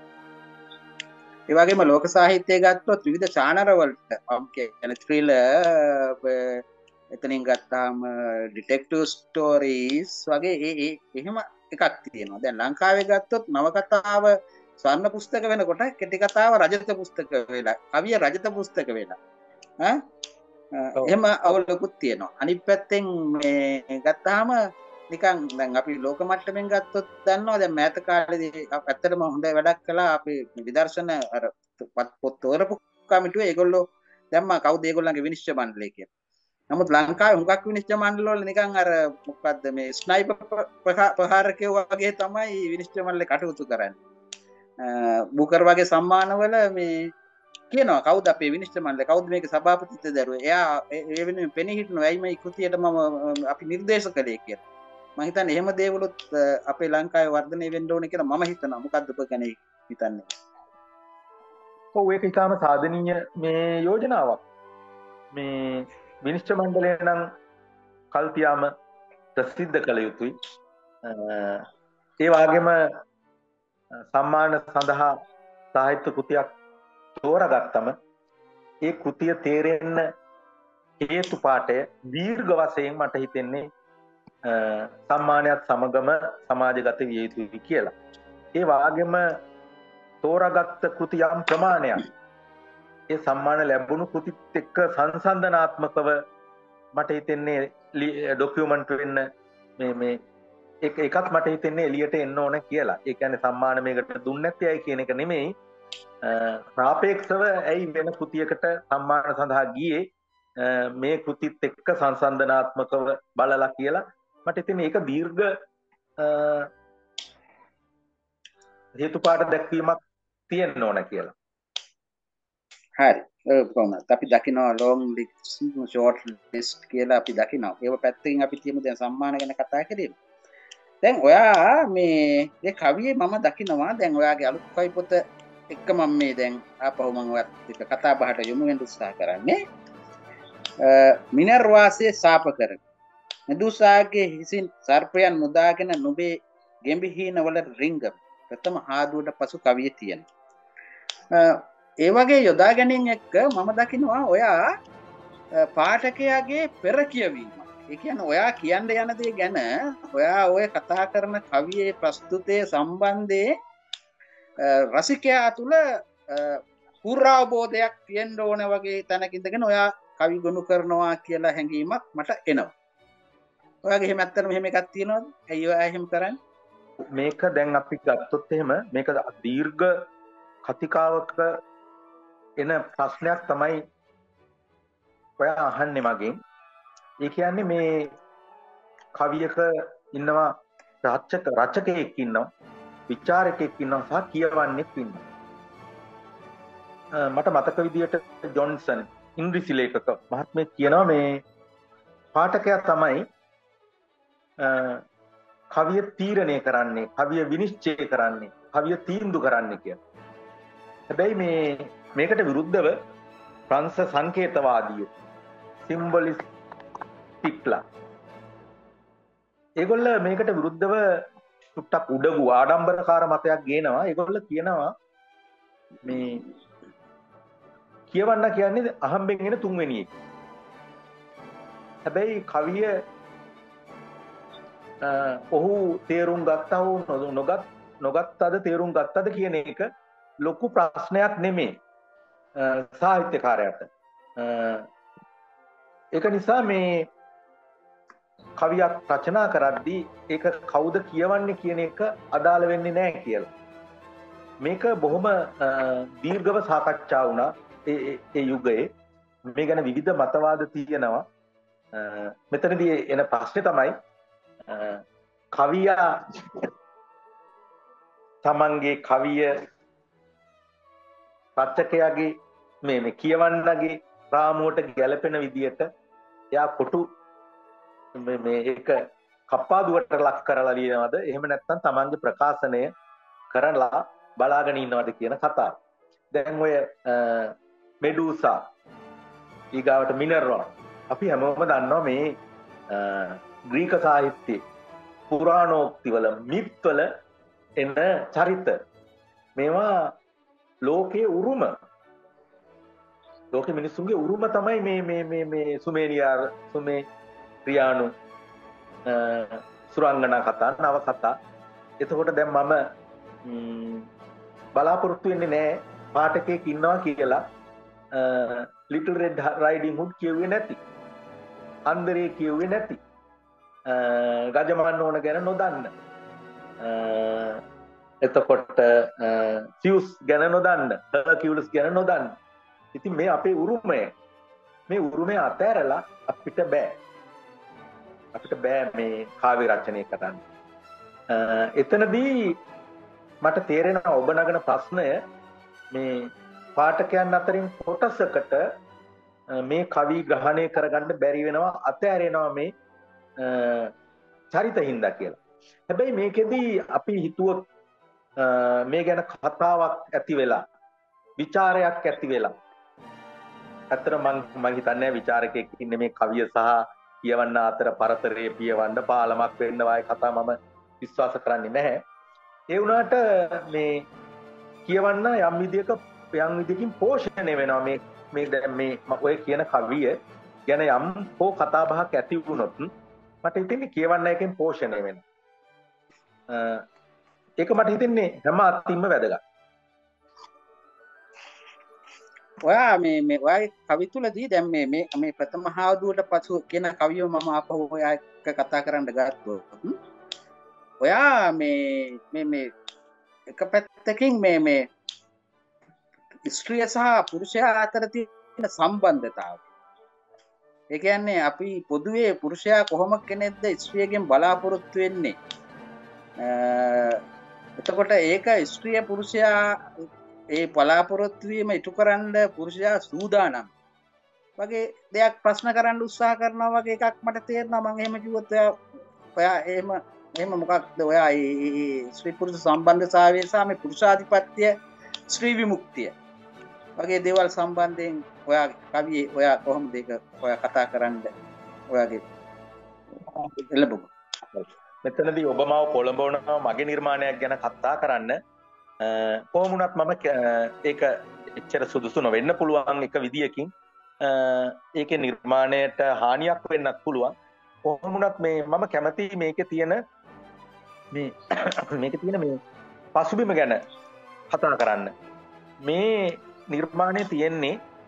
ඒ වගේම ලෝක සාහිත්‍යය ගත්තොත් විවිධ ජානර වලට කියන්නේ ත්‍රිලර් එතනින් ගත්තාම ඩිටෙක්ටිව් ස්ටෝරීස් වගේ ඒ ඒ එහෙම එකක් තියෙනවා. දැන් ලංකාවේ ගත්තොත් නවකතාව ස්වර්ණ පුස්තක වෙනකොට කෙටි කතාව රජත පුස්තක වෙලා කවිය රජත පුස්තක වෙලා ඈ එහෙම අවුලකුත් තියෙනවා. අනිත් පැත්තෙන් මේ ගත්තාම නිකන් දැන් අපි ලෝක මට්ටමින් ගත්තොත් දන්නවා දැන් මෑත කාලේදී ඇත්තටම හොඳ වැඩක් කළා අපි විදර්ශන අර පොත් තෝරපු කමිටුවේ ඒගොල්ලෝ දැම්මා කවුද ඒගොල්ලන්ගේ විනිශ්චය මණ්ඩලය කියලා. නමුත් ලංකාවේ හුඟක් විනිශ්චය මණ්ඩල වල නිකන් අර මොකද්ද මේ ස්නයිපර් ප්‍රහාරකයෝ වගේ තමයි විනිශ්චය මණ්ඩලේ කටයුතු කරන්නේ. බුකර් වගේ සම්මානවල මේ කියනවා කවුද අපේ විනිශ්චය මණ්ඩලය කවුද මේකේ සභාපතිත්වය දරුවේ. එයා ඒ වෙනුවෙන් පෙනී හිටනවා ඇයි මේ කෘතියට මම අපි නිර්දේශ කළේ කියලා. මම හිතන්නේ එහෙම දේවලුත් අපේ ලංකාවේ වර්ධනය වෙන්න ඕනේ කියලා මම හිතනවා. මොකද්ද ඔබ ගැන හිතන්නේ? ඔව් ඒක ඊටාම සාධනීය මේ යෝජනාවක්. මේ විනිශ්චය මණ්ඩලය නම් කල්පියාම ප්‍රසිද්ධ කළ යුතුයි. ඒ වගේම සම්මාන සඳහා සාහිත්‍ය කෘතියක් තෝරාගත්තම ඒ කෘතිය තේරෙන්න හේතු පාඨය දීර්ඝ වශයෙන් මට හිතෙන්නේ සම්මානයත් සමගම සමාජගත විය යුතුයි කියලා. ඒ වගේම තෝරාගත්ත කෘති යම් ප්‍රමාණයක් ඒ සම්මාන ලැබුණු කෘතිත් එක්ක සංසන්දනාත්මකව මට හිතෙන්නේ ડોකියුමන්ට් වෙන්න මේ මේ එක එකක් මට හිතෙන්නේ එළියට එන්න ඕන කියලා. ඒ කියන්නේ සම්මාන මේකට දුන්නේ නැති අය කියන එක නෙමෙයි. සාපේක්ෂව ඇයි වෙන කෘතියකට සම්මාන සඳහා ගියේ මේ කෘතිත් එක්ක සංසන්දනාත්මකව බලලා කියලා මට හිතෙන්නේ ඒක දීර්ඝ හේතුපාඨ දැක්වීමක් තියෙන්න ඕන කියලා. හරි. ඒක කොහොමද? අපි දකිනවා long list short list කියලා අපි දකිනවා. ඒව පැත්තකින් අපි කියමු දැන් සම්මාන ගැන කතා කරේ. දැන් ඔයා මේ මේ කවියේ මම දකිනවා දැන් ඔයාගේ අලුත් කවි පොත එක්ක මම මේ දැන් ආපහු මම ඔයත් එක්ක කතා බහට යමු වෙන උත්සාහ කරන්නේ. මිනර්වාසයේ සාප කරන මෙදුසාගේ හිසින් සර්පයන් මුදාගෙන නුඹේ ගෙඹිහින වල රිංග ප්‍රථම ආදුවට පසු කවිය තියෙනවා. ඒ වගේ යොදා ගැනීම එක්ක මම දකිනවා ඔයා පාඨකයාගේ පෙර කියවීම. ඒ කියන්නේ ඔයා කියන්න යන දේ ගැන ඔයා ඔය කතා කරන කවියේ ප්‍රස්තුතයේ සම්බන්ධයේ රසිකයා තුළ පුරාවබෝධයක් තියෙන්න ඕන වගේ තැනක ඉඳගෙන ඔයා කවි ගොනු කරනවා කියලා හැඟීමක් මට එනවා. ඔයාගේ එහෙම ඇත්තටම එහෙම එකක් තියෙනවද? ඇයි ඔයා එහෙම කරන්නේ? මේක දැන් අපි ගත්තොත් එහෙම මේක දීර්ඝ කතිකාවක එන ප්‍රශ්නයක් තමයි ඔයා අහන්නේ මගෙන්. ඒ කියන්නේ මේ කවියක ඉන්නවා රචක රචකයෙක් ඉන්නවා, විචාරකයෙක් ඉන්නවා සහ කියවන්නෙක් ඉන්නවා. මට මතක විදියට ජොන්සන් ඉංග්‍රීසි ලේඛක මහත්මයෙක් කියනවා මේ පාඨකයා තමයි කවිය තීරණය කරන්නේ, කවිය විනිශ්චය කරන්නේ, කවිය තීන්දුව කරන්නේ කියලා. හැබැයි මේ මේකට විරුද්ධව ප්‍රංශ සංකේතවාදීෝ සිම්බොලිස්ටික්ලා ඒගොල්ල මේකට විරුද්ධව සුට්ටක් උඩගු ආඩම්බරකාර මතයක් ගේනවා. ඒගොල්ල කියනවා මේ කියවන්න කියන්නේ අහම්බෙන් එන තුන්වෙනි එක. හැබැයි කවිය ඔහු තේරුම් ගත්තා හෝ නොගත් නොගත්තද තේරුම් ගත්තද කියන එක ලොකු ප්‍රශ්නයක් නෙමෙයි සාහිත්‍යකාරයාට. ඒක නිසා මේ කවියක් රචනා කරද්දී ඒක කවුද කියවන්නේ කියන එක අදාළ වෙන්නේ නැහැ කියලා. මේක බොහොම දීර්ඝව සාකච්ඡා වුණා ඒ ඒ යුගයේ. මේ ගැන විවිධ මතවාද තියෙනවා. මෙතනදී එන ප්‍රශ්නේ තමයි කවියා තමන්ගේ කවිය රචකයාගේ මේ මේ කියවන්නගේ රාමුවට ගැලපෙන විදියට එයා කොටු මේ මේ ඒක කප්පාදුවට ලක් කරලා ලියනවද එහෙම නැත්නම් තමන්ගේ ප්‍රකාශනය කරලා බලාගෙන ඉන්නවද කියන කතාව. දැන් ඔය මෙඩූසා ඊගාවට මිනර්වා අපි හැමෝම දන්නවා මේ ග්‍රීක සාහිත්‍යයේ පුරාණෝක්තිවල මිත්වල එන චරිත මේවා ලෝකයේ උරුම ලෝකෙ මිනිස්සුන්ගේ උරුම තමයි මේ මේ මේ මේ සුමේනියා සුමේ රියානු සුරංගනා කතා නව කතා. එතකොට දැන් මම බලාපොරොත්තු වෙන්නේ නැහැ පාඨකයෙක් ඉන්නවා කියලා ලිටල් රෙඩ් රයිඩින් හුඩ් කියුවේ නැති, අන්දරේ කියුවේ නැති, ගජමන් ඕන ගැන නොදන්න, එතකොට සියුස් ගැන නොදන්න, හර්කියුලිස් ගැන නොදන්න. ඉතින් මේ අපේ උරුමය. මේ උරුමය අතෑරලා අපිට බෑ. අපිට බෑ මේ කාව්‍ය රචනය කරන්න. එතනදී මට තේරෙනවා ඔබ නගන ප්‍රශ්නය මේ පාඨකයන් අතරින් කොටසකට මේ කවි ග්‍රහණය කරගන්න බැරි වෙනවා, අතෑරෙනවා මේ චරිත හින්දා කියලා. හැබැයි මේකෙදී අපි හිතුවොත් මේ ගැන කතාවක් ඇති වෙලා, ਵਿਚාරයක් ඇති වෙලා, අතර මම මම හිතන්නේ ਵਿਚාරකෙක් ඉන්නේ මේ කවිය සහ කියවන්න අතර පරතරයේ පියවන්න පාලමක් වෙන්න වායි කතා මම විශ්වාස කරන්නේ නැහැ. ඒ වුණාට මේ කියවන්න යම් විදියක යම් විදියකින් පෝෂණය වෙනවා මේ මේ දැන් මේ ඔය කියන කවිය ගැන යම් හෝ කතා බහක් ඇති වුණොත් මට හිතෙන්නේ කියවන්න එකෙන් පෝෂණය වෙනවා. ඒක මට හිතෙන්නේ හැම අතින්ම වැදගත්. ඔයා මේ මේ ඔයාගේ කවි තුලදී දැන් මේ මේ මේ ප්‍රථම හාදුවට පසු කියන කවිය මම ආපහු ඔයා එක්ක කතා කරන්න ගත්තොත් ඔයා මේ මේ මේ එක පැත්තකින් මේ මේ ස්ත්‍රිය සහ පුරුෂයා අතර තියෙන සම්බන්ධතාවය. ඒ කියන්නේ අපි පොදුවේ පුරුෂයා කොහොම කෙනෙක්ද ස්ත්‍රියගෙන් බලාපොරොත්තු වෙන්නේ. එතකොට ඒක ස්ත්‍රිය පුරුෂයා ඒ බලාපොරොත්තු වීම ඉටු කරන්න පුරුෂයා සූදානම් වගේ දෙයක් ප්‍රශ්න කරන්න උත්සාහ කරනවා වගේ එකක් මට තේරෙනවා. මම එහෙම කිව්වොත් ඔයා ඔයා එහෙම එහෙම මොකක්ද ඔයා මේ ස්ත්‍රී පුරුෂ සම්බන්ධතාවය සහ මේ පුරුෂාධිපත්‍ය ස්ත්‍රී විමුක්තිය වගේ දේවල් සම්බන්ධයෙන් ඔයා කවියේ ඔයා කොහොමද ඒක ඔයා කතා කරන්නේ ඔයාගේ එළඹුම? මෙතනදී ඔබ මාව පොළඹවනවා මගේ නිර්මාණයක් ගැන කතා කරන්න. කොහොම වුණත් මම ඒක එච්චර සුදුසු නොවෙන්න පුළුවන් එක විදියකින් ඒකේ නිර්මාණයට හානියක් වෙන්නත් පුළුවන්. කොහොම වුණත් මේ මම කැමති මේකේ තියෙන මේ මේකේ තියෙන මේ පසුබිම ගැන කතා කරන්න. මේ නිර්මාණය තියෙන්නේ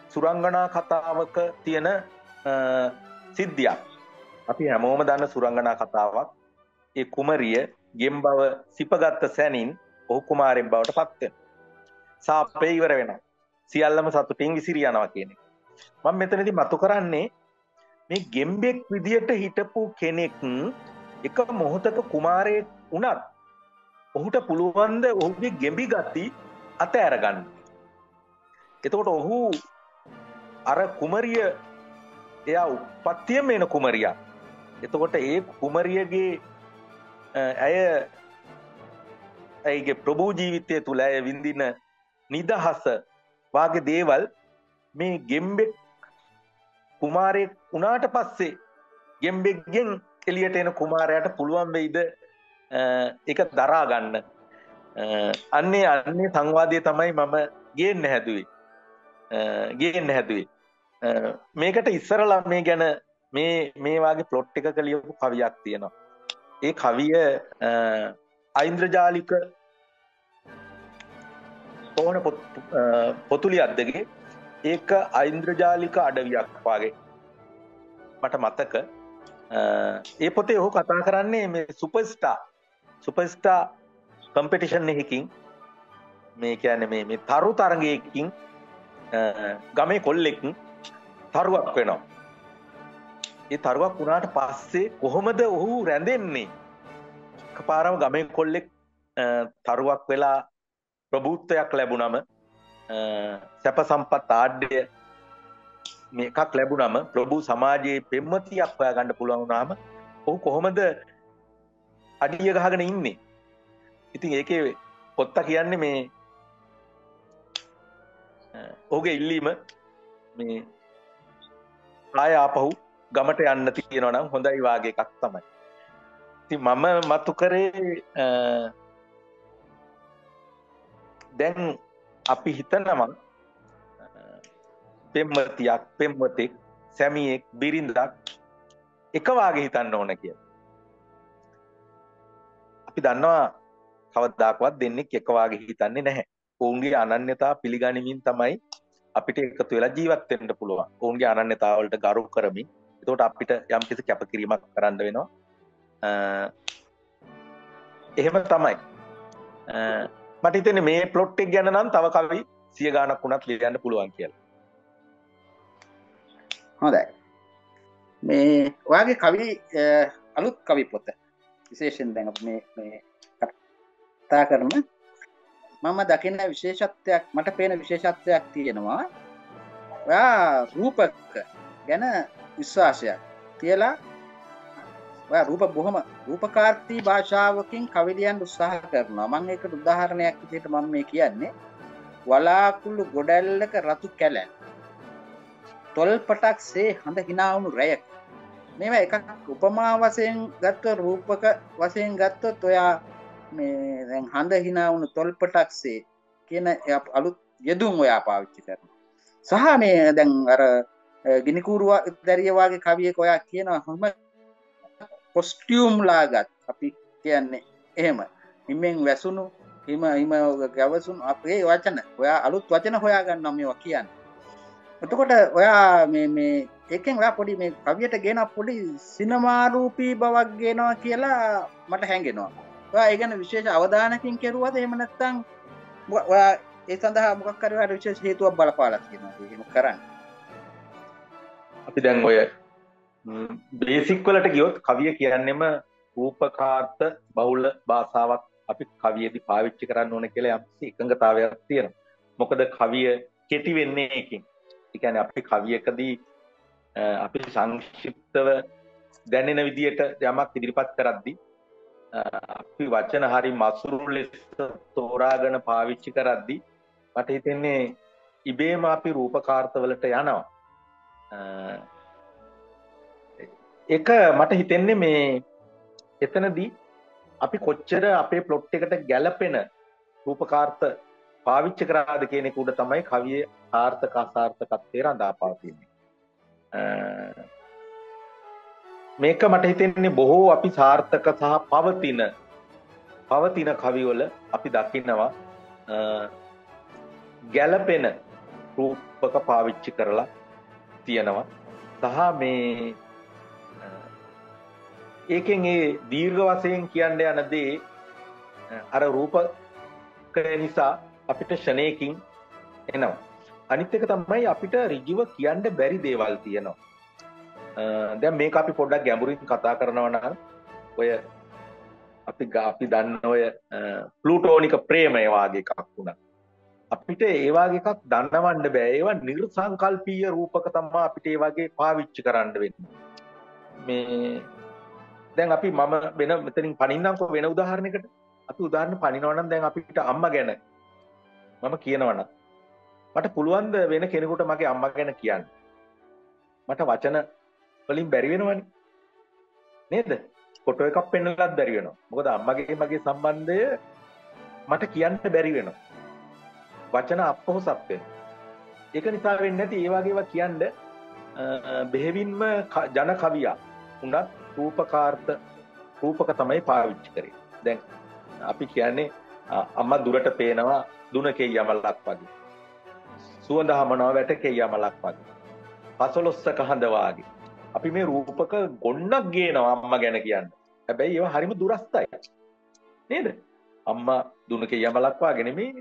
සුරංගනා කතාවක තියෙන සිද්ධියක්. අපි හැමෝම දන්න සුරංගනා කතාවක්. ඒ කුමරිය ගෙම්බව සිපගත්ත සැනින් ඔහු කුමාරයෙක් බවට පත් වෙනවා. සාපේ ඉවර වෙනවා. සියල්ලම සතුටින් විසිරී යනවා කියන එක. මම මෙතනදී මතු කරන්නේ මේ ගෙම්බෙක් විදියට හිටපු කෙනෙක් එක මොහොතක කුමාරයෙක් වුණත් ඔහුට පුළුවන් ද ඔහුගේ ගෙම්බි ගති අතහැර ගන්න. එතකොට ඔහු අර කුමරිය එයා උප්පත්තියම එන කුමරියක්. එතකොට ඒ කුමරියගේ ඇය ඇයිගේ ප්‍රභූ ජීවිතය තුළ ඇය විඳින නිදහස වාගේ දේවල් මේ ගෙම්බෙක් කුමාරයෙක් වුණාට පස්සේ ගෙම්බෙක්ගෙන් එළියට එන කුමාරයාට පුළුවන් වෙයිද ඒක දරා ගන්න. අන්නේ අන්නේ සංවාදය තමයි මම ගේන්න හැදුවේ. ගේන්න හැදුවේ. මේකට ඉස්සරලා මේ ගැන මේ මේ වාගේ ප්ලොට් එකක ලියපු කවියක් තියෙනවා. ඒ කවිය ඓන්ද්‍රජාලික ඕන පොතුලියද්දගේ ඒක ඓන්ද්‍රජාලික අඩවියක් වාගේ මට මතක. ඒ පොතේ ඔහු කතා කරන්නේ මේ සුපර්ස්ටාර් සුපර්ස්ටාර් කම්පිටිෂන් එකකින් මේ කියන්නේ මේ මේ තරු තරඟයකින් ගමේ කොල්ලෙක් තරුවක් වෙනවා. ඒ තරුවක් වුණාට පස්සේ කොහොමද ඔහු රැඳෙන්නේ? එකපාරම ගමේ කොල්ලෙක් තරුවක් වෙලා ප්‍රභූත්වයක් ලැබුණම සැප සම්පත් ආඩ්‍ය මේ එකක් ලැබුණම ප්‍රභූ සමාජයේ පෙම්වතියක් හොයාගන්න පුළුවන් වුණාම ඔහු කොහොමද අඩිය ගහගෙන ඉන්නේ? ඉතින් ඒකේ පොත්ත කියන්නේ මේ ඔහුගේ ඉල්ලීම මේ ආය ආපහු ගමට යන්න තියෙනවා නම් හොඳයි වාගේ එකක් තමයි. ඉතින් මම මතු කරේ දැන් අපි හිතනවා පෙම්වතියක් පෙම්වතෙක් සැමියෙක් බිරිඳක් එක වාගේ හිතන්න ඕන කියලා. අපි දන්නවා කවදාකවත් දෙන්නෙක් එක වාගේ හිතන්නේ නැහැ. ඔවුන්ගේ අනන්‍යතාව පිළිගනිමින් තමයි අපිට එකතු වෙලා ජීවත් වෙන්න පුළුවන්. ඔවුන්ගේ අනන්‍යතාව වලට ගරු කරමින්. එතකොට අපිට යම්කිසි කැපකිරීමක් කරන්න වෙනවා. එහෙම තමයි. මට හිතෙන්නේ මේ ප්ලොට් එක ගැන නම් තව කවි සිය ගාණක් වුණත් ලියන්න පුළුවන් කියලා. හොඳයි. මේ ඔයාගේ කවි අලුත් කවි පොත විශේෂයෙන් දැන් අපි මේ මේ කතා කරන මම දකින විශේෂත්වයක් මට පේන විශේෂත්වයක් තියෙනවා. ඔයා රූපක ගැන විශ්වාසයක් තියලා ඔයා රූප බොහොම රූපකාර්ථී භාෂාවකින් කවි ලියන්න උත්සාහ කරනවා. මම ඒකට උදාහරණයක් විදිහට මම මේ කියන්නේ වලාකුළු ගොඩැල්ලක රතු කැලැන් තොල්පටක් සේ හඳ hina වුණු රැයක. මේවා එකක් උපමා වශයෙන් ගත්ත රූපක වශයෙන් ගත්තොත් ඔයා මේ දැන් හඳ hina වුණු තොල්පටක් සේ කියන අලුත් යෙදුම් ඔයා පාවිච්චි කරනවා. සහ මේ දැන් අර ගිනි කූරුව දැරිය වගේ කවියක ඔයා කියනවා හැම කොස්ටියුම් ලාගත් අපි කියන්නේ එහෙම හිමෙන් වැසුණු හිම හිම ගැවසුණු අපේ වචන ඔයා අලුත් වචන හොයාගන්නවා මේවා කියන්නේ. එතකොට ඔයා මේ මේ එකෙන් ඔයා පොඩි මේ කවියට ගේන පොඩි සිනමා රූපී බවක් ගේනවා කියලා මට හැඟෙනවා. ඔයා ඒ ගැන විශේෂ අවධානයකින් කෙරුවද එහෙම නැත්නම් ඔයා ඒ සඳහා මොකක් හරි ඔයාට විශේෂ හේතුවක් බලපාලා තියෙනවද එහෙම කරන්න? අපි දැන් ඔය බේසික් වලට ගියොත් කවිය කියන්නේම රූපකාර්ථ බහුල භාෂාවක් අපි කවියේදී පාවිච්චි කරන්න ඕන කියලා යම්කිසි එකඟතාවයක් තියෙනවා. මොකද කවිය කෙටි වෙන්නේ එකකින්. ඒ කියන්නේ අපි කවියකදී අපි සංක්ෂිප්තව දැනෙන විදියට යමක් ඉදිරිපත් කරද්දී අපි වචන හරි මසුරු ලෙස තෝරාගෙන පාවිච්චි කරද්දී මට හිතෙන්නේ ඉබේම අපි රූපකාර්ථ වලට යනවා. ඒක මට හිතෙන්නේ මේ එතනදී අපි කොච්චර අපේ ප්ලොට් එකට ගැළපෙන රූපකාර්ථ පාවිච්චි කරාද කියන එක උඩ තමයි කවියේ ආර්ථක අසාර්ථකත්වය රඳා පවතින්නේ. මේක මට හිතෙන්නේ බොහෝ අපි සාර්ථක සහ පවතින පවතින කවිවල අපි දකිනවා ගැළපෙන රූපක පාවිච්චි කරලා තියෙනවා. සහ මේ ඒකෙන් ඒ දීර්ඝ වශයෙන් කියන්න යන දේ අර රූපක නිසා අපිට ෂණයකින් එනවා. අනිත් එක තමයි අපිට ඍජුව කියන්න බැරි දේවල් තියෙනවා. දැන් මේක අපි පොඩ්ඩක් ගැඹුරින් කතා කරනවා නම් ඔය අපි අපි දන්න ඔය ප්ලූටෝනික ප්‍රේමය වාගේ එකක් වුණා. අපිට ඒ වාගේ එකක් දන්නවන්න බෑ. ඒවා නිර්සංකල්පීය රූපක තමයි අපිට ඒ වගේ පාවිච්චි කරන්න වෙන්නේ. මේ දැන් අපි මම වෙන මෙතනින් පනින්නම්කෝ වෙන උදාහරණයකට. අපි උදාහරණ පනිනවා නම් දැන් අපිට අම්මා ගැන මම කියනවා නම් මට පුළුවන් ද වෙන කෙනෙකුට මගේ අම්මා ගැන කියන්න. මට වචන වලින් බැරි වෙනවනේ. නේද? ෆොටෝ එකක් පෙන්නලත් බැරි වෙනවා. මොකද අම්මගේ මගේ සම්බන්ධය මට කියන්න බැරි වෙනවා. වචන අපොහොසත් වෙනවා. ඒක නිසා වෙන්නේ නැති ඒ වගේ ඒවා කියන්න බෙහෙවින්ම ජන කවියා උනත් රූපකාර්ථ රූපක තමයි පාවිච්චි කරේ. දැන් අපි කියන්නේ අම්මා දුරට පේනවා දුනකේ යමලක් වගේ. සුවඳ හමනවා වැටකේ යමලක් වගේ. පසළොස්සක හඳ වාගේ. අපි මේ රූපක ගොන්නක් ගේනවා අම්මා ගැන කියන්න. හැබැයි ඒවා හරිම දුරස්තයි. නේද? අම්මා දුනකේ යමලක් වාගේ නෙමෙයි.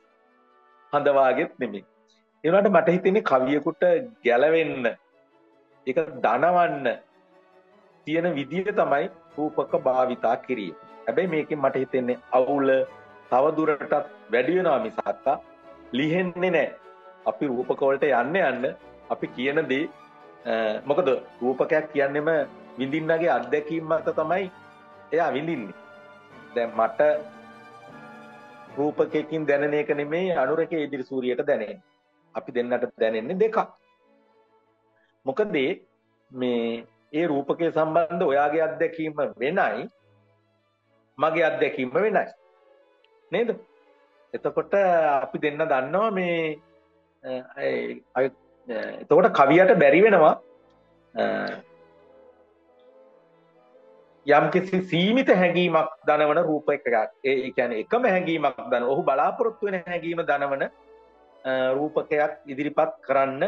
හඳ වාගේත් නෙමෙයි. ඒ වුණාට මට හිතෙන්නේ කවියෙකුට ගැලවෙන්න ඒක දනවන්න තියෙන විදිය තමයි රූපක භාවිතා කිරීම. හැබැයි මේකෙන් මට හිතෙන්නේ අවුල තව දුරටත් වැඩි වෙනවා මිසක් ලිහෙන්නේ නැහැ. අපි රූපක වලට යන්න යන්න අපි කියන දේ මොකද රූපකයක් කියන්නේම විඳින්නගේ අත්දැකීම් මත තමයි එයා විඳින්නේ. දැන් මට රූපකයකින් දැනෙන එක නෙමෙයි අනුරකේ ඉදිරි සූර්යයට දැනෙන්නේ. අපි දෙන්නට දැනෙන්නේ දෙකක්. මොකද මේ ඒ රූපකයේ සම්බන්ධ ඔයාගේ අත්දැකීම වෙනයි මගේ අත්දැකීම වෙනයි. නේද? එතකොට අපි දෙන්න දන්නවා මේ එතකොට කවියට බැරි වෙනවා යම් කිසි සීමිත හැඟීමක් දනවන රූපයක්. ඒ කියන්නේ එකම හැඟීමක් දන ඔහු බලාපොරොත්තු වෙන හැඟීම දනවන රූපකයක් ඉදිරිපත් කරන්න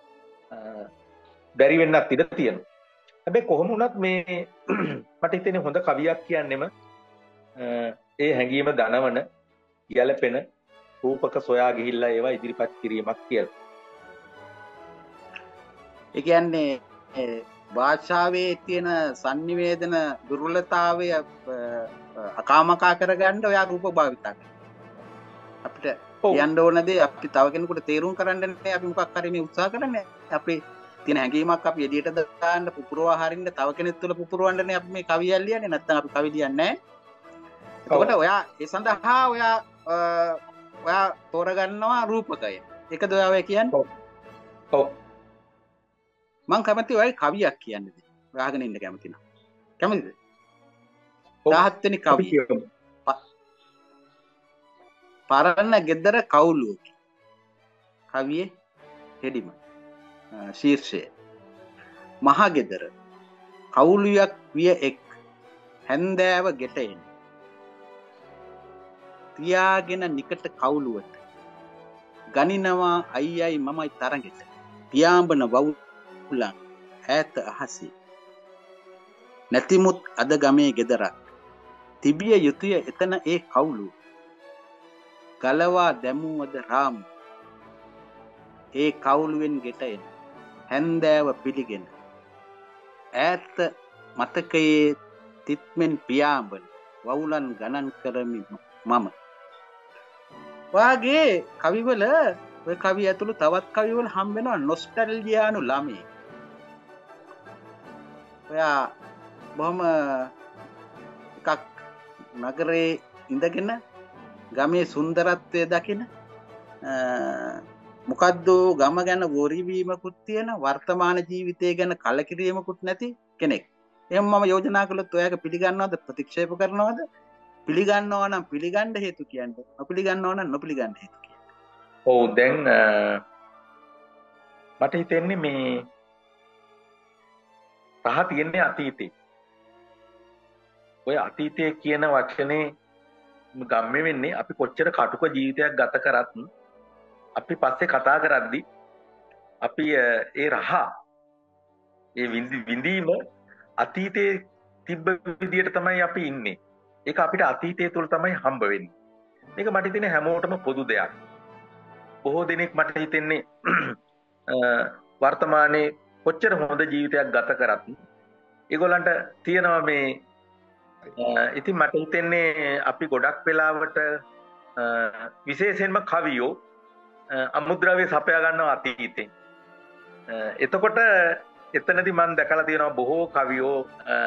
බැරි වෙන්නත් ඉඩ තියෙනවා. හැබැයි කොහොම වුණත් මේ මට හිතෙන්නේ හොඳ කවියක් කියන්නෙම ඒ හැඟීම දනවන ගැළපෙන රූපක සොයා ගිහිල්ලා ඒවා ඉදිරිපත් කිරීමක් කියලා. ඒ කියන්නේ භාෂාවේ තියෙන sannivedana දුර්වලතාවය අකාමකා කරගන්න ඔයා රූප භාවිතා කරනවා. අපිට කියන්න ඕන දේ අපි තව කෙනෙකුට තේරුම් කරන්න නේ අපි මොකක් හරි මේ උත්සාහ කරන්නේ. අපි තියෙන හැඟීමක් අපි එළියට දාන්න පුපුරවා හරින්න තව කෙනෙක් තුළ පුපුරවන්නනේ අපි මේ කවියක් ලියන්නේ. නැත්නම් අපි කවි ලියන්නේ නැහැ. එතකොට ඔයා ඒ සඳහා ඔයා ඔයා තෝරගන්නවා රූපකය. ඒකද ඔයා ඔය කියන්නේ? ඔව්. මං කැමති ඔයයි කවියක් කියන්නේ. ඔයාගෙන ඉන්න කැමති නෑ. කැමතිද? දහහත් වෙනි කවිය. පරණ ගෙදර කවුලුවක. කවියේ හෙඩිම. ශීර්ෂය. මහ ගෙදර කවුලුවක් විය එක් හැන්දෑව ගෙට එන. තියාගෙන නිකට කවුලුවට ගනිනවා අයියයි මමයි තරගෙට. පියාඹන වවුලන් ඈත අහසේ. නැතිමුත් අද ගමේ ගෙදරක් තිබිය යුතුය එතන ඒ කවුලුව. ගලවා දැමුවද රාමු ඒ කවුලුවෙන් ගෙට එන. හැන්දෑව පිළිගෙන ඈත මතකයේ තිත්මෙන් පියාඹන වවුලන් ගණන් කරමි මම. වාගේ කවිවල ඔය කවිය ඇතුළු තවත් කවිවල හම්බ වෙනවා නොස්ටැල්ජියානු ළමයි. ඔයා බොහොම එකක් නගරේ ඉඳගෙන ගමේ සුන්දරත්වය දකින මොකද්ද ගම ගැන වොරිවීමකුත් තියෙන වර්තමාන ජීවිතය ගැන කලකිරීමකුත් නැති කෙනෙක්. එහෙනම් මම යෝජනා කළොත් ඔයාගේ පිළිගන්නවද ප්‍රතික්ෂේප කරනවද? පිළිගන්නවා නම් පිළිගන්න හේතු කියන්නේ. නොපිළිගන්නවා නම් නොපිළිගන්න හේතු කියන්නේ. ඔව් දැන් මට හිතෙන්නේ මේ රහ තියන්නේ අතීතේ. ඔය අතීතයේ කියන වචනේ ගම්මේ වෙන්නේ අපි කොච්චර කටුක ජීවිතයක් ගත කරත් අපි පස්සේ කතා කරද්දී අපි ඒ රහ ඒ විඳීම අතීතයේ තිබ්බ විදියට තමයි අපි ඉන්නේ. ඒක අපිට අතීතය තුළ තමයි හම්බ වෙන්නේ. මේක මට හිතෙන්නේ හැමෝටම පොදු දෙයක්. බොහෝ දෙනෙක් මට හිතෙන්නේ වර්තමානයේ කොච්චර හොඳ ජීවිතයක් ගත කරත් ඒගොල්ලන්ට තියෙනවා මේ ඉතින් මට හිතෙන්නේ අපි ගොඩක් වෙලාවට විශේෂයෙන්ම කවියෝ අමුද්‍රව්‍ය සපයා ගන්නවා අතීතෙන්. එතකොට එතනදී මම දැකලා තියෙනවා බොහෝ කවියෝ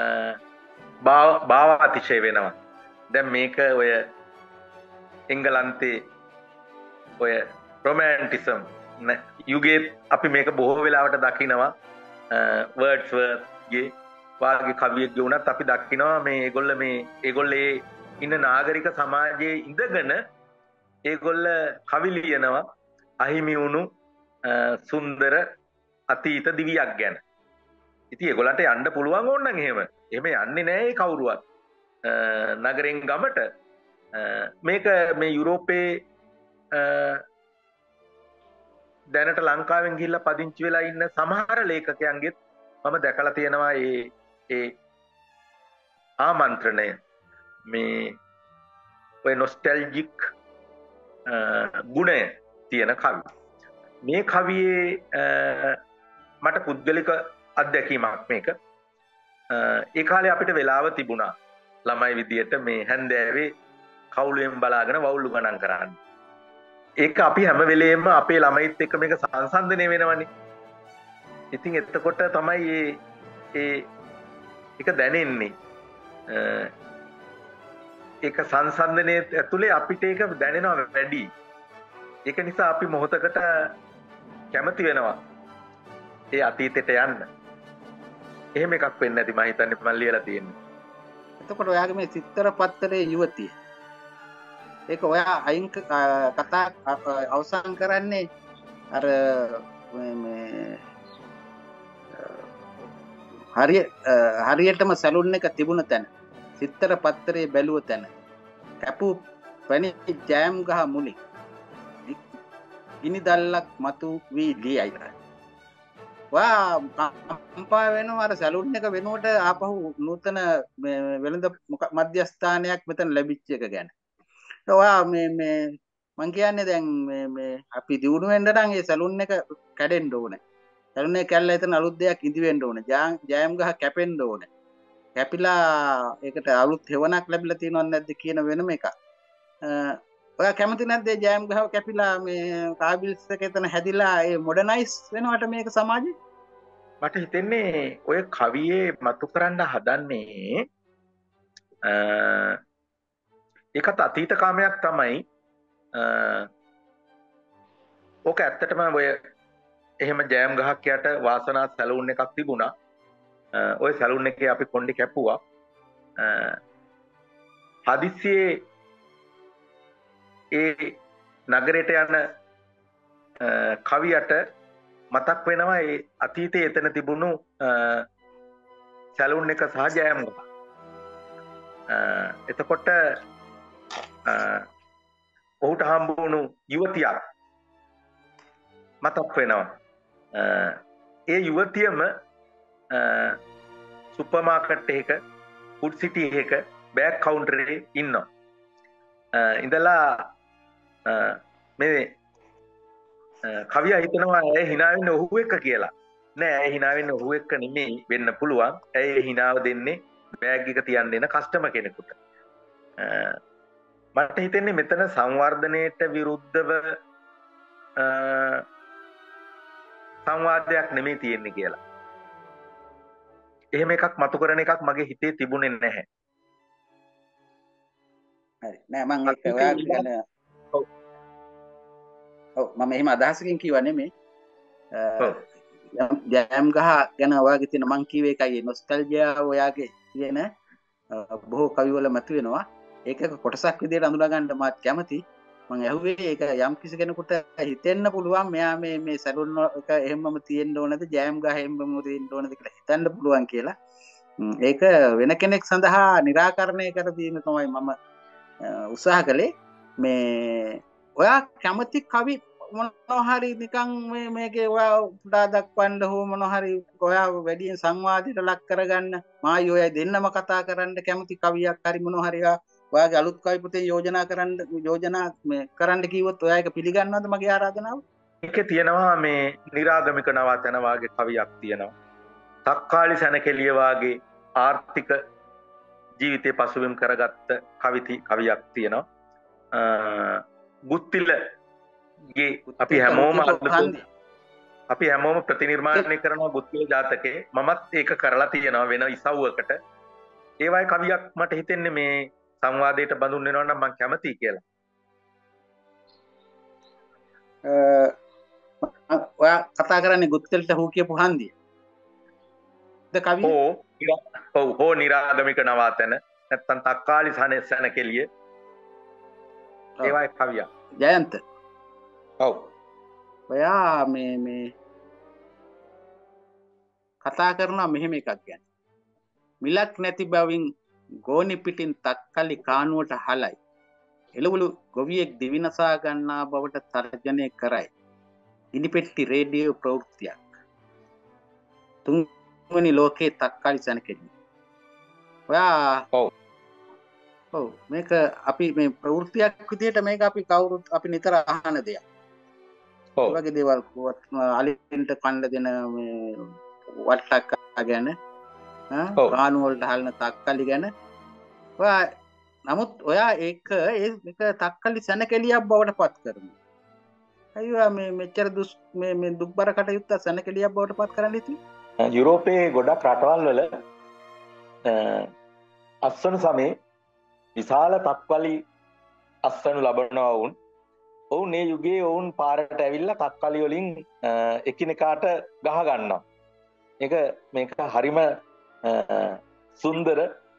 භාව අතිශය වෙනවා. දැන් මේක ඔය එංගලන්තේ ඔය රොමැන්ටිසම් යුගයේ අපි මේක බොහෝ වෙලාවට දකිනවා. වර්ඩ්ස්වර්ත්ගේ වාගේ කවියෙක්ගේ උනත් අපි දකිනවා මේ ඒගොල්ල මේ ඒගොල්ලේ ඉන්න නාගරික සමාජයේ ඉඳගෙන ඒගොල්ල කවි ලියනවා අහිමි වුණු සුන්දර අතීත දිවියක් ගැන. ඉතින් ඒගොල්ලන්ට යන්න පුළුවන් ඕනනම් එහෙම. එහෙම යන්නේ නැහැ කවුරුවත්. නගරෙන් ගමට මේක මේ යුරෝපයේ දැනට ලංකාවෙන් ගිහිල්ලා පදිංචි වෙලා ඉන්න සමහර ලේඛකයන්ගෙත් මම දැකලා තියෙනවා ඒ ඒ ආමන්ත්‍රණය මේ ඔය නොස්ටැල්ජික් ගුණය තියෙන කවි. මේ කවියේ මට පුද්ගලික අත්දැකීමක් මේක. ඒ කාලේ අපිට වෙලාව තිබුණා ළමයි විදියට මේ හැන්දෑවේ කවුලෙන් බලාගෙන වවුලු ගණන් කරන්න. ඒක අපි හැම වෙලේම අපේ ළමයිත් එක්ක මේක සංසන්දනය වෙනවනේ. ඉතින් එතකොට තමයි මේ ඒ එක දැනෙන්නේ. ඒක සංසන්දනයේ ඇතුලේ අපිට ඒක දැනෙනවා වැඩි. ඒක නිසා අපි මොහොතකට කැමති වෙනවා ඒ අතීතයට යන්න. එහෙම එකක් වෙන්නේ නැති මම හිතන්නේ මම ලියලා තියෙන්නේ. එතකොට ඔයාගේ මේ චිත්‍ර පත්තරේ යුවතිය ඒක ඔයා අයින් කතා අවසන් කරන්නේ අර මේ හරිය හරියටම සැලුන් එක තිබුණ තැන චිත්‍ර පත්තරේ බැලුව තැන කැපු පැණි ජෑම් ගහ මුලි ගිනි දැල්ලක් මතු වී ලියයි. වා කම්පා වෙනවා අර සැලුන් එක වෙනුවට ආපහු නූතන වෙළඳ මධ්‍යස්ථානයක් මෙතන ලැබිච්ච එක ගැන. ඔයා මේ මේ මං කියන්නේ දැන් මේ මේ අපි දිනු වෙන්න නම් ඒ සැලුන් එක කැඩෙන්න ඕනේ. සැලුන් එක කැල්ලා එතන අලුත් දෙයක් ඉදි වෙන්න ඕනේ. ජෑම් ගහ කැපෙන්න ඕනේ. කැපිලා ඒකට අලුත් හේවණක් ලැබිලා තියෙනවද නැද්ද කියන වෙනම එකක්. ඔයා කැමති නැද්ද ඒ ජෑම් ගහව කැපිලා මේ කාබිල්ස් එක එතන හැදිලා ඒ මොඩර්නයිස් වෙනවට මේක සමාජෙ? මට හිතෙන්නේ ඔය කවියේ මතු කරන්න හදන්නේ ඒකත් අතීත කාමයක් තමයි. ඕක ඇත්තටම ඔය එහෙම ජෑම් ගහක් යට වාසනා සැලුන් එකක් තිබුණා. ඔය සැලුන් එකේ අපි කොණ්ඩේ කැපුවා. හදිස්සියේ ඒ නගරයට යන කවියට මතක් වෙනවා ඒ අතීතයේ එතන තිබුණු සැලුන් එක සහ ජෑම් ගහ. එතකොට ඔහුට හම්බ වුණු යුවතියක් මතක් වෙනවා. ඒ යුවතියම සුපර් මාකට් එකක ෆුඩ් සිටි එකක බෑග් කවුන්ටරේ ඉන්නවා. ඉඳලා මේ කවියා හිතනවා ඇය hina වෙන්නේ ඔහු එක්ක කියලා. නෑ ඇය hina වෙන්නේ ඔහු එක්ක නෙමෙයි වෙන්න පුළුවන්. ඇය hinaව දෙන්නේ බෑග් එක තියන්න එන කස්ටමර් කෙනෙකුට. මට හිතෙන්නේ මෙතන සංවර්ධනයට විරුද්ධව සංවාදයක් නෙමෙයි තියෙන්නේ කියලා. එහෙම එකක් මතු කරන එකක් මගේ හිතේ තිබුණේ නැහැ. හරි නෑ මම ඒක ඔයා කියන ඔව් ඔව් මම එහෙම අදහසකින් කිව්වා නෙමෙයි. ජෑම් ගහ ගැන ඔයාගේ තියෙන මං කිව්වේ එකයි නොස්ටැල්ජියා ඔයාගේ තියෙන බොහෝ කවිවල මතුවෙනවා. ඒක කොටසක් විදිහට අඳුනා ගන්න මාත් කැමති. මම ඇහුවේ ඒක යම් කිසි කෙනෙකුට හිතෙන්න පුළුවන් මෙයා මේ මේ සැලුන් එක එහෙමම තියෙන්න ඕනද ජෑම් ගහ එහෙමම තියෙන්න ඕනද කියලා හිතන්න පුළුවන් කියලා. ඒක වෙන කෙනෙක් සඳහා निराකරණය කර දීම තමයි මම උත්සාහ කළේ. මේ ඔයා කැමති කවි මොනවා හරි නිකන් මේ මේකේ ඔයා පුඩා දක්වන්න හෝ මොනවා හරි ඔයා වැඩියෙන් සංවාදයට ලක් කරගන්න මායි ඔයයි දෙන්නම කතා කරන්න කැමති කවියක් හරි මොනවා හරි ඔයාගේ අලුත් කවි පොතේ යෝජනා කරන්න යෝජනා මේ කරන්න කිව්වොත් ඔයා ඒක පිළිගන්නවද මගේ ආරාධනාව? ඒකේ තියෙනවා මේ නිරාගමික නවතන වාගේ කවියක් තියෙනවා. තක්කාලි සැනකෙළිය වාගේ ආර්ථික ජීවිතේ පසුබිම් කරගත්ත කවිති කවියක් තියෙනවා. ගුත්තිලගේ අපි හැමෝම අපි හැමෝම ප්‍රතිනිර්මාණය කරනවා ගුත්තිල ජාතකේ. මමත් ඒක කරලා තියෙනවා වෙන ඉසව්වකට. ඒ වගේ කවියක් මට හිතෙන්නේ මේ සංවාදයට බඳුන් වෙනවා නම් මම කැමතියි කියලා. ඔයා කතා කරන්නේ ගුත්තිලට හූ කියපු හන්දිය. ද කවිය? ඕ ඔව් හෝ නිරාගමික නවාතැන නැත්තම් තක්කාලි සැනකෙළිය. ඒ වගේ කවියක්. ජයන්ත. ඔව්. ඔයා මේ මේ කතා කරනවා මෙහෙම එකක් ගැන. මිලක් නැති බවින් ගෝනි පිටින් තක්කලි කානුවට හලයි. එළවලු ගොවියෙක් දිවිනසා ගන්නා බවට තර්ජනය කරයි. ඉනිපෙට්ටි රේඩියෝ ප්‍රවෘත්තියක්. තුන්වෙනි ලෝකයේ තක්කලි සැනකෙළිය. ඔයා ඔව්. ඔව් මේක අපි මේ ප්‍රවෘත්තියක් විදිහට මේක අපි කවුරුත් අපි නිතර අහන දෙයක්. ඔව්. ඒ වගේ දේවල් අලින්ට කන්න දෙන මේ වට්ටක් ගැන ආ රාණු වලට හලන තක්කලි ගැන ඔයා නමුත් ඔයා ඒක මේක තක්කලි සැනකෙළියක් බවට පත් කරනවා. අයියෝ මේ මෙච්චර දුස් මේ මේ දුක්බර කටයුත්ත සැනකෙළියක් බවට පත් කරන්න ඉතින් යුරෝපයේ ගොඩක් රටවල් වල අස්වනු සමයේ විශාල තක්වලි අස්වනු ලබනවා වුන්. ඔවුන් මේ යුගයේ ඔවුන් පාරට ඇවිල්ලා තක්කලි වලින් එකිනෙකාට ගහ ගන්නවා. ඒක මේක හරිම සුන්දර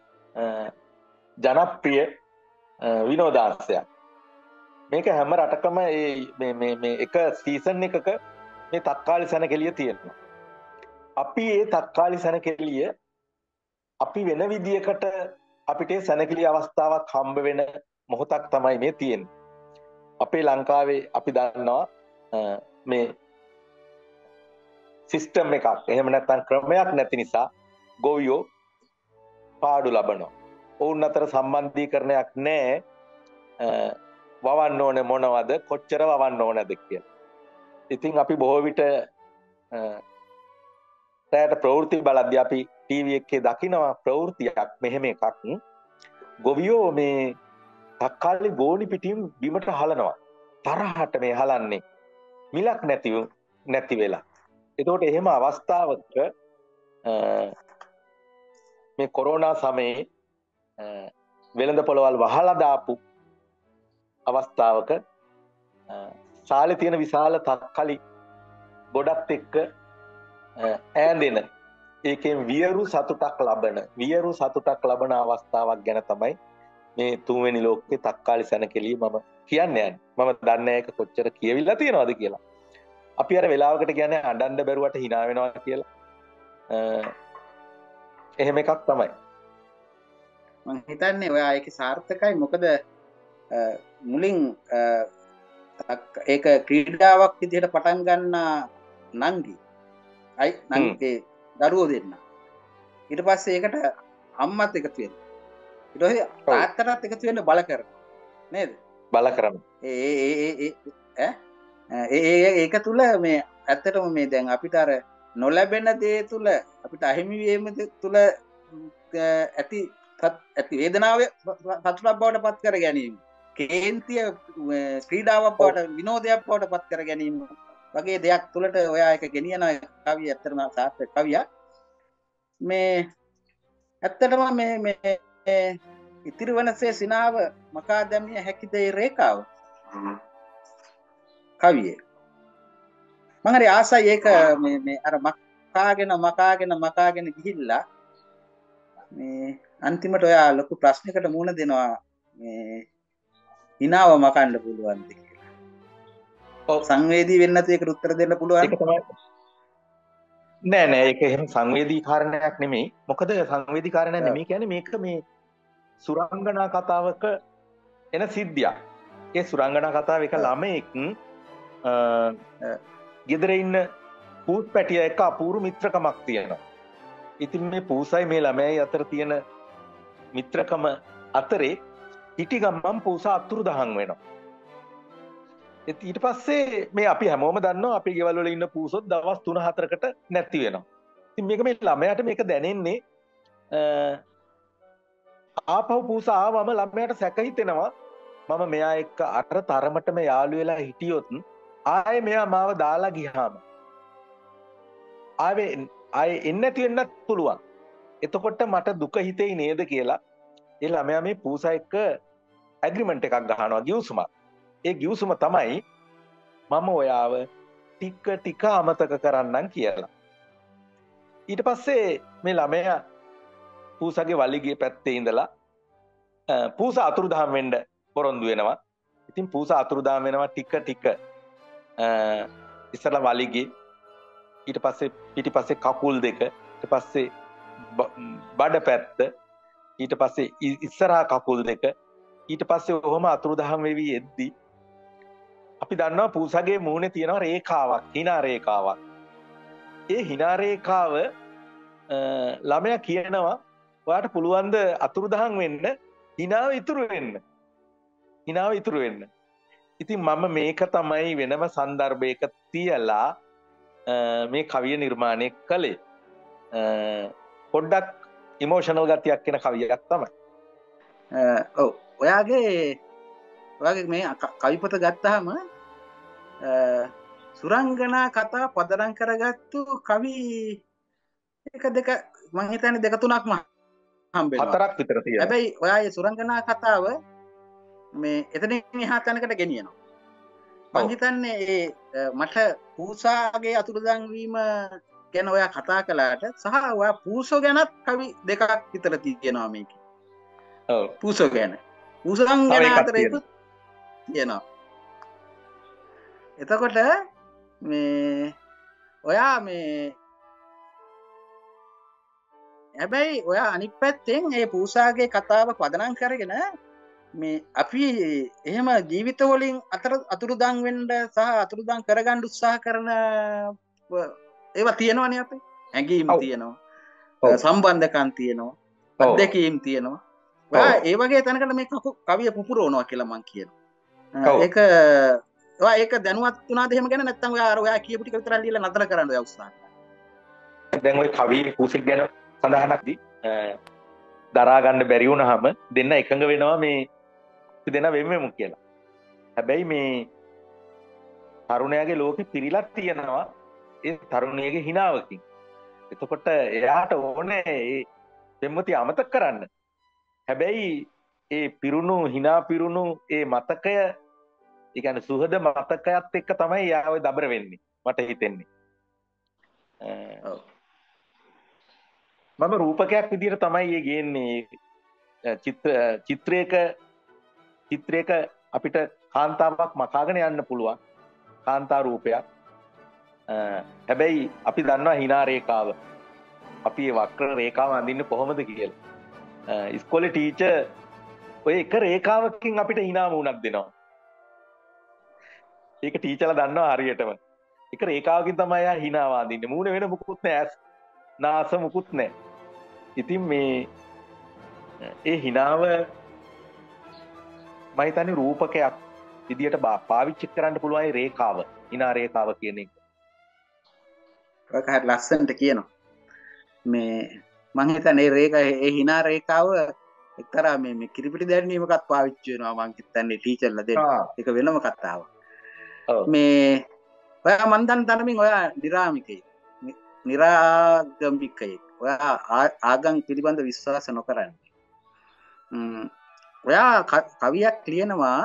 ජනප්‍රිය විනෝදාංශයක්. මේක හැම රටකම මේ මේ මේ එක සීසන් එකක මේ තක්කාලි සැනකෙළිය තියෙනවා. අපි මේ තක්කාලි සැනකෙළිය අපි වෙන විදියකට අපිට සැනකෙළිය අවස්ථාවක් හම්බ වෙන මොහොතක් තමයි මේ තියෙන්නේ. අපේ ලංකාවේ අපි දන්නවා මේ සිස්ටම් එකක් එහෙම නැත්නම් ක්‍රමයක් නැති නිසා ගොවියෝ පාඩු ලබනවා. ඔවුන් අතර සම්බන්ධීකරණයක් නැහැ. වවන්න ඕනේ මොනවද කොච්චර වවන්න ඕනද කියලා. ඉතින් අපි බොහෝ විට රැට ප්‍රවෘත්ති බලද්දී අපි ටීවී එකේ දකිනවා ප්‍රවෘත්තියක් මෙහෙම එකක්. ගොවියෝ මේ තක්කාලි ගෝනි පිටින් බිමට හලනවා. තරහට මේ හලන්නේ. මිලක් නැති නැති වෙලා. එතකොට එහෙම අවස්ථාවක මේ කොරෝනා සමයේ වෙළඳ පොළවල් වහලා දාපු අවස්ථාවක ශාලේ තියෙන විශාල තක්කලි ගොඩක් එක්ක ඈඳෙන ඒකෙන් වියරු සතුටක් ලබන වියරු සතුටක් ලබන අවස්ථාවක් ගැන තමයි මේ තුන්වෙනි ලෝකේ තක්කාලි සැනකෙළිය මම කියන්නේ. මම දන්නේ ඒක කොච්චර කියවිලා තියෙනවද කියලා. අපි අර වෙලාවකට කියන්නේ අඬන්න බැරුවට hina වෙනවා කියලා. එහෙම එකක් තමයි. මම හිතන්නේ ඔයා ඒකේ සාර්ථකයි. මොකද මුලින් ඒක ක්‍රීඩාවක් විදිහට පටන් ගන්න නංගි අයි නංගිගේ දරුවෝ දෙන්න. ඊට පස්සේ ඒකට අම්මත් එකතු වෙනවා. ඊට පස්සේ තාත්තටත් එකතු වෙන්න බල කරනවා. නේද? බල කරනවා. ඒ ඒ ඒ ඒ ඒක තුල මේ ඇත්තටම මේ දැන් අපිට අර නොලැබෙන දේ තුල අපිට අහිමි වීම තුල ඇති ඇති වේදනාව සතුටක් බවට පත් කර ගැනීම. කේන්තිය ක්‍රීඩාවක් බවට විනෝදයක් බවට පත් කර ගැනීම වගේ දෙයක් තුළට ඔයා එක ගෙනියන කවිය ඇත්තටම සාර්ථක කවියක්. මේ ඇත්තටම මේ මේ ඉතිරි වනසේ සිනාව මකා දැමිය හැකිද ඒ රේඛාව කවියේ. මම හරි ආසයි ඒක මේ මේ අර මකාගෙන මකාගෙන මකාගෙන ගිහිල්ලා මේ අන්තිමට ඔයා ලොකු ප්‍රශ්නයකට මුහුණ දෙනවා මේ හිනාව මකන්න පුළුවන්ද කියලා. ඔව් සංවේදී වෙන්න නැති එකට උත්තර දෙන්න පුළුවන්. ඒක තමයි. නෑ නෑ ඒක එහෙම සංවේදී කාරණයක් නෙමෙයි. මොකද සංවේදී කාරණයක් නෙමෙයි කියන්නේ මේක මේ සුරංගනා කතාවක එන සිද්ධියක්. ඒ සුරංගනා කතාව එක ළමෙක් ගෙදර ඉන්න පූත් පැටිය එක අපූරු මිත්‍රකමක් තියෙනවා. ඉතින් මේ පූසයි මේ ළමයි අතර තියෙන මිත්‍රකම අතරේ හිටි ගම්මන් පූසා අතුරුදහන් වෙනවා. ඊට පස්සේ මේ අපි හැමෝම දන්නවා අපේ ගෙවල් වල ඉන්න පූසොත් දවස් තුන හතරකට නැති වෙනවා. ඉතින් මේක මේ ළමයාට මේක දැනෙන්නේ ආපහු පූසා ආවම ළමයාට සැක හිතෙනවා මම මෙයා එක්ක අර තරමටම යාළු වෙලා හිටියොත් ආයේ මෙයා මාව දාලා ගියාම ආවේ ආයේ එන්නේ නැති වෙන්නත් පුළුවන්. එතකොට මට දුක හිතෙයි නේද කියලා ඒ ළමයා මේ පූසා එක්ක ඇග්‍රීමන්ට් එකක් ගහනවා, ගිවිසුමක්. ඒ ගිවිසුම තමයි මම ඔයාව ටික ටික අමතක කරන්නම් කියලා. ඊට පස්සේ මේ ළමයා පූසාගේ වලිගේ පැත්තේ ඉඳලා පූසා අතුරුදහන් වෙන්න පොරොන්දු වෙනවා. ඉතින් පූසා අතුරුදහන් වෙනවා ටික ටික. ඉස්සලා වලිගේ, ඊට පස්සේ පිටිපස්සේ කකුල් දෙක, ඊට පස්සේ බඩ පැත්ත, ඊට පස්සේ ඉස්සරහා කකුල් දෙක, ඊට පස්සේ ඔහොම අතුරුදහන් වෙවි එද්දි අපි දන්නවා පූසාගේ මූණේ තියෙනවා රේඛාවක්, hina රේඛාවක්. ඒ hina රේඛාව ළමයා කියනවා ඔයාට පුළුවන් ද අතුරුදහන් වෙන්න, hinaව ඉතුරු වෙන්න. hinaව ඉතුරු වෙන්න. ඉතින් මම මේක තමයි වෙනම සන්දර්භයක තියලා මේ කවිය නිර්මාණය කළේ. පොඩ්ඩක් ඉමෝෂනල් ගතියක් එන කවියක් තමයි. ඔව් ඔයාගේ ඔයාගේ මේ කවි පොත ගත්තාම සුරංගනා කතා පදනම් කරගත්තු කවි එක දෙක මම හිතන්නේ දෙක තුනක්ම හම්බෙනවා. හතරක් විතර තියෙනවා. හැබැයි ඔයා මේ සුරංගනා කතාව මේ එතනින් එහා තැනකට ගෙනියනවා. මම හිතන්නේ ඒ මට පූසාගේ අතුරුදන් වීම ගැන ඔයා කතා කළාට සහ ඔයා පූසෝ ගැනත් කවි දෙකක් විතර තියෙනවා මේකේ. ඔව්. පූසෝ ගැන. පූසන් ගැන අතරේකුත් තියෙනවා. එතකොට මේ ඔයා මේ හැබැයි ඔයා අනිත් පැත්තෙන් මේ පූසාගේ කතාව පදනම් කරගෙන මේ අපි එහෙම ජීවිත වලින් අතර අතුරුදන් වෙන්න සහ අතුරුදන් කරගන්න උත්සාහ කරන ඒවා තියෙනවනේ අපේ. හැඟීම් තියෙනවා. සම්බන්ධකම් තියෙනවා. අත්දැකීම් තියෙනවා. ඔයා ඒ වගේ තැනකට මේ කවිය පුපුරවනවා කියලා මම කියනවා. ඒක ඔයා ඒක දැනුවත් වුණාද එහෙම ගැන නැත්නම් ඔයා අර ඔයා කියපු ටික විතරක් ලියලා නතර කරන්න ඔයා උත්සාහ කරනවා. දැන් ওই කවියේ පූසෙක් ගැන සඳහනක්දී දරා ගන්න බැරි වුණාම දෙන්න එකඟ වෙනවා මේ දෙන්න වෙම්වෙමු කියලා. හැබැයි මේ තරුණයාගේ ලෝකෙ පිරීලා තියෙනවා ඒ තරුණියගේ හිනාවකින්. එතකොට එයාට ඕනේ ඒ දෙම්මති අමතක කරන්න. හැබැයි ඒ පිරුණු හිනා පිරුණු ඒ මතකය, ඒ කියන්නේ සුහද මතකයත් එක්ක තමයි යා ඔය දබර වෙන්නේ මට හිතෙන්නේ. මම රූපකයක් විදිහට තමයි ඒ ගේන්නේ. චිත්‍ර චිත්‍රයක චිත්‍රයක අපිට කාන්තාවක් මකාගෙන යන්න පුළුවන්. කාන්තා රූපයක්. හැබැයි අපි දන්නවා hina රේඛාව. අපි මේ වක්‍ර රේඛාව අඳින්නේ කොහොමද කියලා. ඉස්කෝලේ ටීචර් ඔය එක රේඛාවකින් අපිට hina මූණක් දෙනවා. ඒක ටීචර්ලා දන්නවා හරියටම. එක රේඛාවකින් තමයි යා hina වඳින්නේ. මූණ වෙන මුකුත් නැහැ. නාස මුකුත් නැහැ. ඉතින් මේ ඒ hinaව මම හිතන්නේ රූපකයක් විදියට පාවිච්චි කරන්න පුළුවන් ඒ රේඛාව, hina රේඛාව කියන එක. ඔක හරි ලස්සනට කියනවා. මේ මම හිතන්නේ රේඛ ඒ hina රේඛාව එක්තරා මේ මේ කිරිපිටි දැරීමකට පාවිච්චි වෙනවා මම හිතන්නේ ටීචර්ලා දෙන්න. ඒක වෙනම කතාවක්. මේ ඔයා මන් දන්න තරමින් ඔයා නිරාමිකයෙක්. නිරාගමිකයෙක්. ඔයා ආගම් පිළිබඳ විශ්වාස නොකරන්නේ. ඔයා කවියක් ලියනවා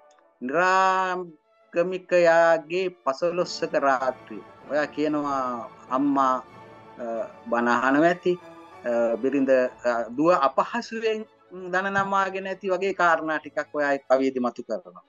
නිරාගමිකයාගේ පසළොස්වක රාත්‍රිය. ඔයා කියනවා අම්මා බණ අහනවා ඇති, බිරිඳ දුව අපහසුයෙන් දන නමාගෙන ඇති වගේ කාරණා ටිකක් ඔයා කවියේදී මතු කරනවා.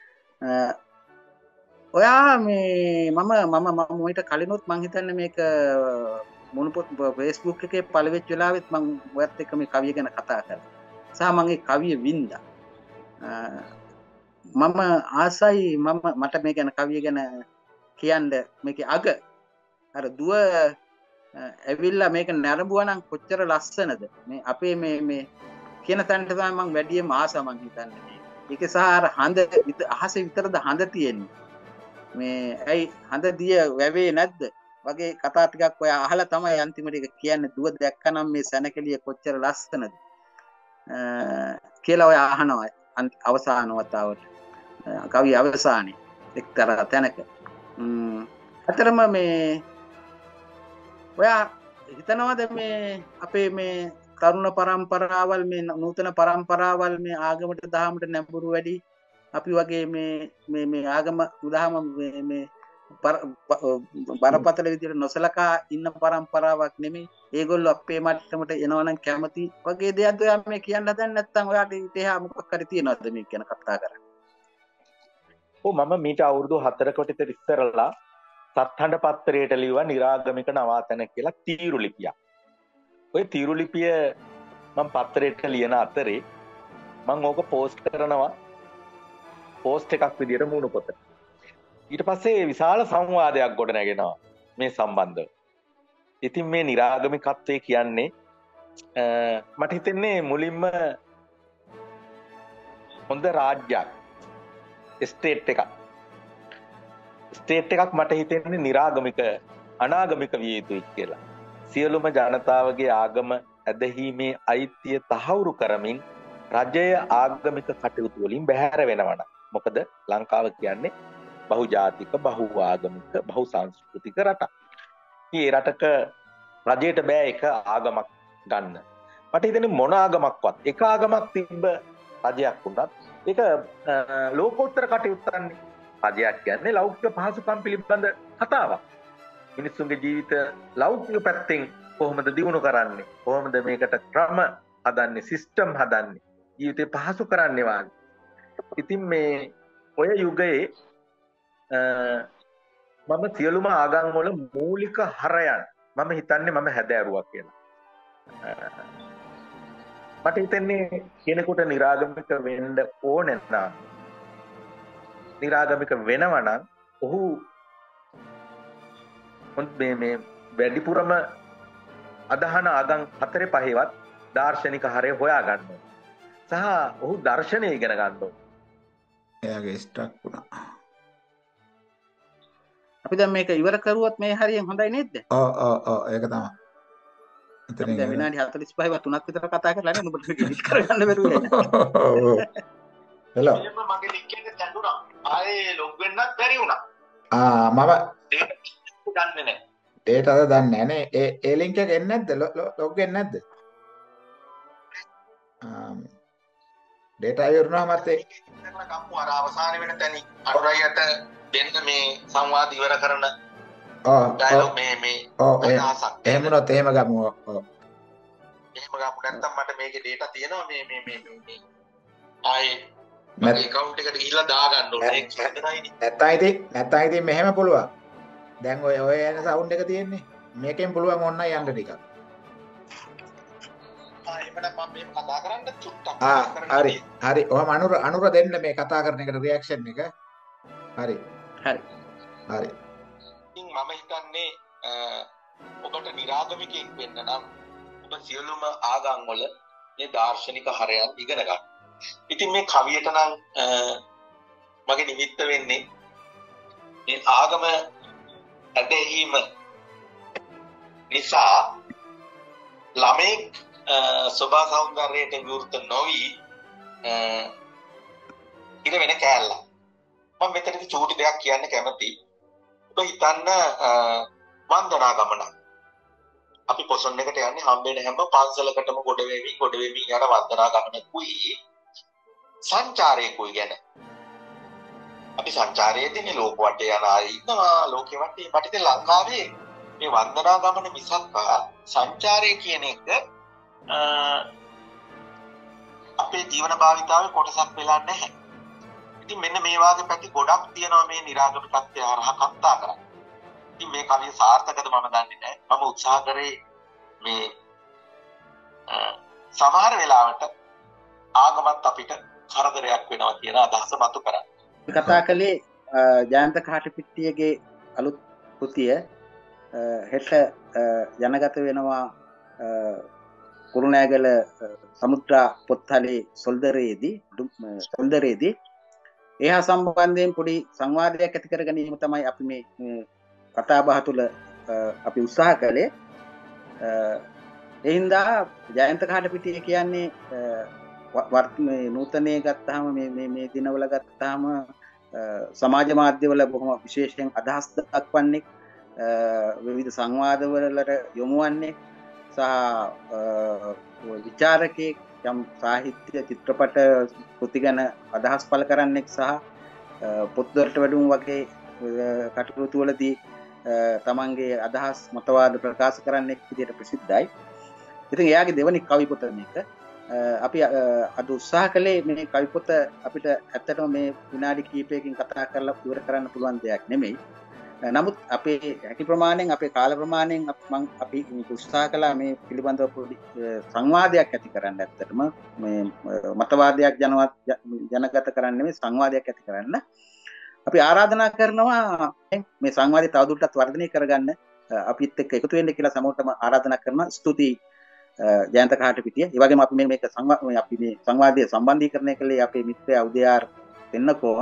ඔයා මේ මම මම මම මොහිට කලිනුත් මං හිතන්නේ මේක මොනපොත් Facebook එකේ පළවෙච්ච වෙලාවෙත් මං ඔයත් එක්ක මේ කවිය ගැන කතා කරා. සහ මම ඒ කවිය වින්දා. මම ආසයි මම මට මේ ගැන කවිය ගැන කියන්න මේකේ අග අර දුව ඇවිල්ලා මේක නරඹුවා නම් කොච්චර ලස්සනද මේ අපේ මේ මේ කියන තැනට තමයි මම වැඩියෙන්ම ආස මං හිතන්නේ. ඒක සහ අර හඳ අහස විතරද හඳ තියෙන්නේ. මේ ඇයි හඳ දිය වැවේ නැද්ද? වගේ කතා ටිකක් ඔය අහලා තමයි අන්තිමට ඒක කියන්නේ. දුව දැක්කනම් මේ සැනකෙලිය කොච්චර ලස්සනද කියලා ඔය අහනවා අවසාන වතාවට. කවිය අවසානයේ එක්තරා තැනක. අතරම මේ ඔයා හිතනවාද මේ අපේ මේ තරුණ පරම්පරාවල් මේ නූතන පරම්පරාවල් මේ ආගමට දහමට නැඹුරු වැඩි අපි වගේ මේ මේ මේ ආගම උදාහම මේ මේ බරපතල විදිහට නොසලකා ඉන්න පරම්පරාවක් නෙමෙයි. ඒගොල්ලෝ අපේ මට්ටමට එනවනම් කැමති වගේ දෙයක්ද ඔයා මේ කියන්න හදන්නේ නැත්නම් ඔයාට ඉතේ මොකක් හරි තියනවද මේ ගැන කතා කරන්නේ? ඔව් මම මීට අවුරුදු හතරකට විතර ඉස්සරලා සත්හඬ පත්‍රයට ලිව්වා නිරාගමික නවාතැන කියලා තීරු ලිපියක්. ඔය තීරු ලිපිය මම පත්‍රයට ලියන අතරේ මම ඕක පෝස්ට් කරනවා පෝස්ට් එකක් විදියට මූණ පොත. ඊට පස්සේ විශාල සංවාදයක් ගොඩ නැගෙනවා මේ සම්බන්ධව. ඉතින් මේ නිරාගමිකත්වය කියන්නේ මට හිතෙන්නේ මුලින්ම හොඳ රාජ්‍යයක් ස්ටේට් එකක් ස්ටේට් එකක් මට හිතෙන්නේ නිරාගමික අනාගමික විය යුතුයි කියලා. සියලුම ජනතාවගේ ආගම ඇදහිීමේ අයිතිය තහවුරු කරමින් රජය ආගමික කටයුතු වලින් බැහැර වෙනවා. මොකද ලංකාව කියන්නේ බහුජාතික බහු ආගමික බහු සංස්කෘතික රටක්. මේ රටක රජයට බෑ එක ආගමක් ගන්න. මට හිතෙන්නේ මොන ආගමක්වත් එක ආගමක් තිබ්බ රජයක් වුණත් ඒක ලෝකෝත්තර කටයුත්තන්නේ. රජයක් කියන්නේ ලෞකික පහසුකම් පිළිබඳ කතාවක්. මිනිස්සුන්ගේ ජීවිත ලෞකික පැත්තෙන් කොහොමද දියුණු කරන්නේ? කොහොමද මේකට ක්‍රම හදන්නේ, සිස්ටම් හදන්නේ, ජීවිතේ පහසු කරන්නේ වාගේ. ඉතින් මේ ඔය යුගයේ මම සියලුම ආගම් වල මූලික හරයන් මම හිතන්නේ මම හැදෑරුවා කියලා. මට හිතන්නේ කෙනෙකුට නිරාගමික වෙන්න ඕනේ නම් නිරාගමික වෙනවා නම් ඔහු මේ මේ වැඩිපුරම අදහන ආගම් හතරේ පහේවත් දාර්ශනික හරය හොයා ගන්නවා. සහ ඔහු දර්ශනය ඉගෙන ගන්නවා. එයාගේ ස්ටක් වුණා. අපි දැන් මේක ඉවර කරුවොත් මේ හරියෙන් හොඳයි නේද? ඔව් ඔව් ඔව් ඒක තමයි. එතනින් දැන් විනාඩි හතළිස් පහයි තුනක් විතර කතා කරලා නේ ඔබට ඩිලීට් කරගන්න බැරුව නේද? හෙලෝ. එහෙම මගේ ලින්ක් එක දැන්නුණා. ආයේ ලොග් වෙන්නත් බැරි වුණා. ආ මම දන්නේ නැහැ. ඩේටාද දන්නේ නැහැ නේ. ඒ ඒ ලින්ක් එක එන්නේ නැද්ද? ලොග් වෙන්නේ නැද්ද? ආ ඩේටා ඉවරනවා මත ඒ ඉස්සරලා ගම්මු අර අවසාන වෙන තැනි අනුරයියට දෙන්න මේ සංවාද ඉවර කරන ඔව් ඩයලොග් මේ මේ ඔව් අදහසක්. එහෙම නොත් එහෙම ගමු. ඔව් එහෙම ගමු නැත්තම් මට මේකේ ඩේටා තියෙනවා මේ මේ මේ මේ ආයේ නැත්- මගේ account එකට ගිහිල්ලා දාගන්න ඕනේ. ඒක හදනයිනේ. නැත්තම් ඉතින් නැත්තම් ඉතින් මෙහෙම පුළුවන්. දැන් ඔය ඔය එන සවුන්ඩ් එක තියෙන්නේ. මේකෙන් පුළුවන් ඔන්න යන්න ටිකක්. ආ එහෙමනම් මම මේක කතා කරන්න චුට්ටක් ආ කරන්න හරි හරි. ඔහම අනුර අනුර දෙන්න මේ කතා කරන එකට රියැක්ෂන් එක. හරි හරි. හරි. ඉතින් මම හිතන්නේ ඔබට නිරාගමිකයෙක් වෙන්න නම් ඔබ සියලුම ආගම් වල මේ දාර්ශනික හරයන් ඉගෙන ගන්න. ඉතින් මේ කවියට නම් මගේ නිමිත්ත වෙන්නේ මේ ආගම ඇදහිීම නිසා ළමෙක් සෝභා සෞන්දර්යයට විවෘත නොවි ඉර වෙන කෑල්ල. මම මෙතනදී චූටි දෙයක් කියන්න කැමතියි. ඔබ හිතන්න වන්දනා ගමන. අපි පොසොන් එකට යන්නේ හම්බෙන හැම පන්සලකටම ගොඩ වෙවි ගොඩ වෙවි යන වන්දනා ගමනකුයි සංචාරයකුයි ගැන. අපි සංචාරයේදී මේ ලෝක වටේ යන අය ඉන්නවා. ලෝකෙ වටේ මට ඉතින් ලංකාවේ මේ වන්දනා ගමන මිසක් සංචාරය කියන එක අපේ ජීවන භාවිතාවේ කොටසක් වෙලා නැහැ. ඉතින් මෙන්න මේ වාගේ පැති ගොඩක් තියෙනවා මේ නිරාගමිකත්වය හරහා කතා කරන්නේ. ඉතින් මේ කවිය සාර්ථකද මම දන්නේ නැහැ. මම උත්සාහ කරේ මේ සමහර වෙලාවට ආගමත් අපිට කරදරයක් වෙනවා කියන අදහස මතු කරා. කතා කළේ ජයන්ත කාටපිටියගේ අලුත් කෘතිය හෙට ජනගත වෙනවා කුරුණෑගල සමුද්‍රා පොත්හලේ සොල්දරේදී සොල්දරේදී ඒ හා සම්බන්ධයෙන් පොඩි සංවාදයක් ඇති කර ගැනීම තමයි අපි මේ කතා බහ තුළ අපි උත්සාහ කළේ. ඒ හින්දා ජයන්ත කාටපිටිය කියන්නේ වර්තමාන නූතනයේ ගත්තාම මේ මේ මේ දිනවල ගත්තාම සමාජ මාධ්‍යවල බොහොම විශේෂයෙන් අදහස් දක්වන්නේ විවිධ සංවාදවලට යොමු වන්නේ සහ විචාරකයෙක් යම් සාහිත්‍ය චිත්‍රපට කෘති ගැන අදහස් පළ කරන්නෙක් සහ පොත්වලට වැඩුම් වගේ කටයුතු වලදී තමන්ගේ අදහස් මතවාද ප්‍රකාශ කරන්නෙක් විදිහට ප්‍රසිද්ධයි. ඉතින් එයාගේ දෙවනි කවි පොත මේක. අපි අද උත්සාහ කළේ මේ කවි පොත අපිට ඇත්තටම මේ විනාඩි කිහිපයකින් කතා කරලා ඉවර කරන්න පුළුවන් දෙයක් නෙමෙයි. නමුත් අපේ හැකි ප්‍රමාණයෙන් අපේ කාල ප්‍රමාණයෙන් මම අපි උත්සාහ කළා මේ පිළිබඳව පොඩි සංවාදයක් ඇති කරන්න. ඇත්තටම මේ මතවාදයක් ජනවත් ජනගත කරන්න නෙමෙයි සංවාදයක් ඇති කරන්න. අපි ආරාධනා කරනවා මේ සංවාදය තවදුරටත් වර්ධනය කරගන්න අපිත් එක්ක එකතු වෙන්න කියලා සමෝටම ආරාධනා කරනවා. ස්තුතියි ජයන්ත කාටපිටිය. ඒ වගේම අපි මේක සංවාදය අපි මේ සංවාදයේ සම්බන්ධීකරණය කළේ අපේ මිත්‍රයා උදයාර් දෙන්නකෝ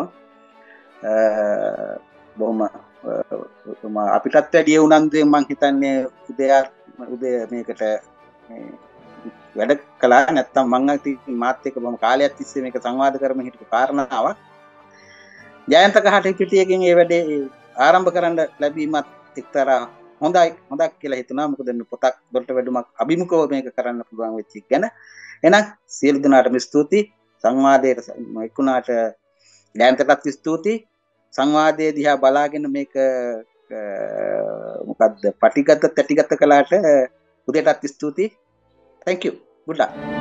බොහොම අපිටත් වැඩිය උනන්දුවෙන් මම හිතන්නේ උදයාර් උදේ මේකට වැඩ කළා. නැත්තම් මම මාත් එක්ක බොහොම කාලයක් තිස්සේ මේක සංවාද කරමින් හිටපු කාරණාවක්. ජයන්ත කාටපිටියකින් මේ වැඩේ ආරම්භ කරන්න ලැබීමත් එක්තරා හොඳයි හොඳක් කියලා හිතුණා. මොකද පොතක් වලට වැඩුමක් අභිමුඛව මේක කරන්න පුළුවන් වෙච්ච එක ගැන. එහෙනම් සියලු දෙනාටම ස්තුතියි. සංවාදයට එක්ුණාට ජයන්තටත් ස්තුතියි. සංවාදයේ දිහා බලාගෙන මේක මොකද්ද පටිගත තැටිගත කළාට උදේටත් ස්තුතියි. Thank you. Good luck.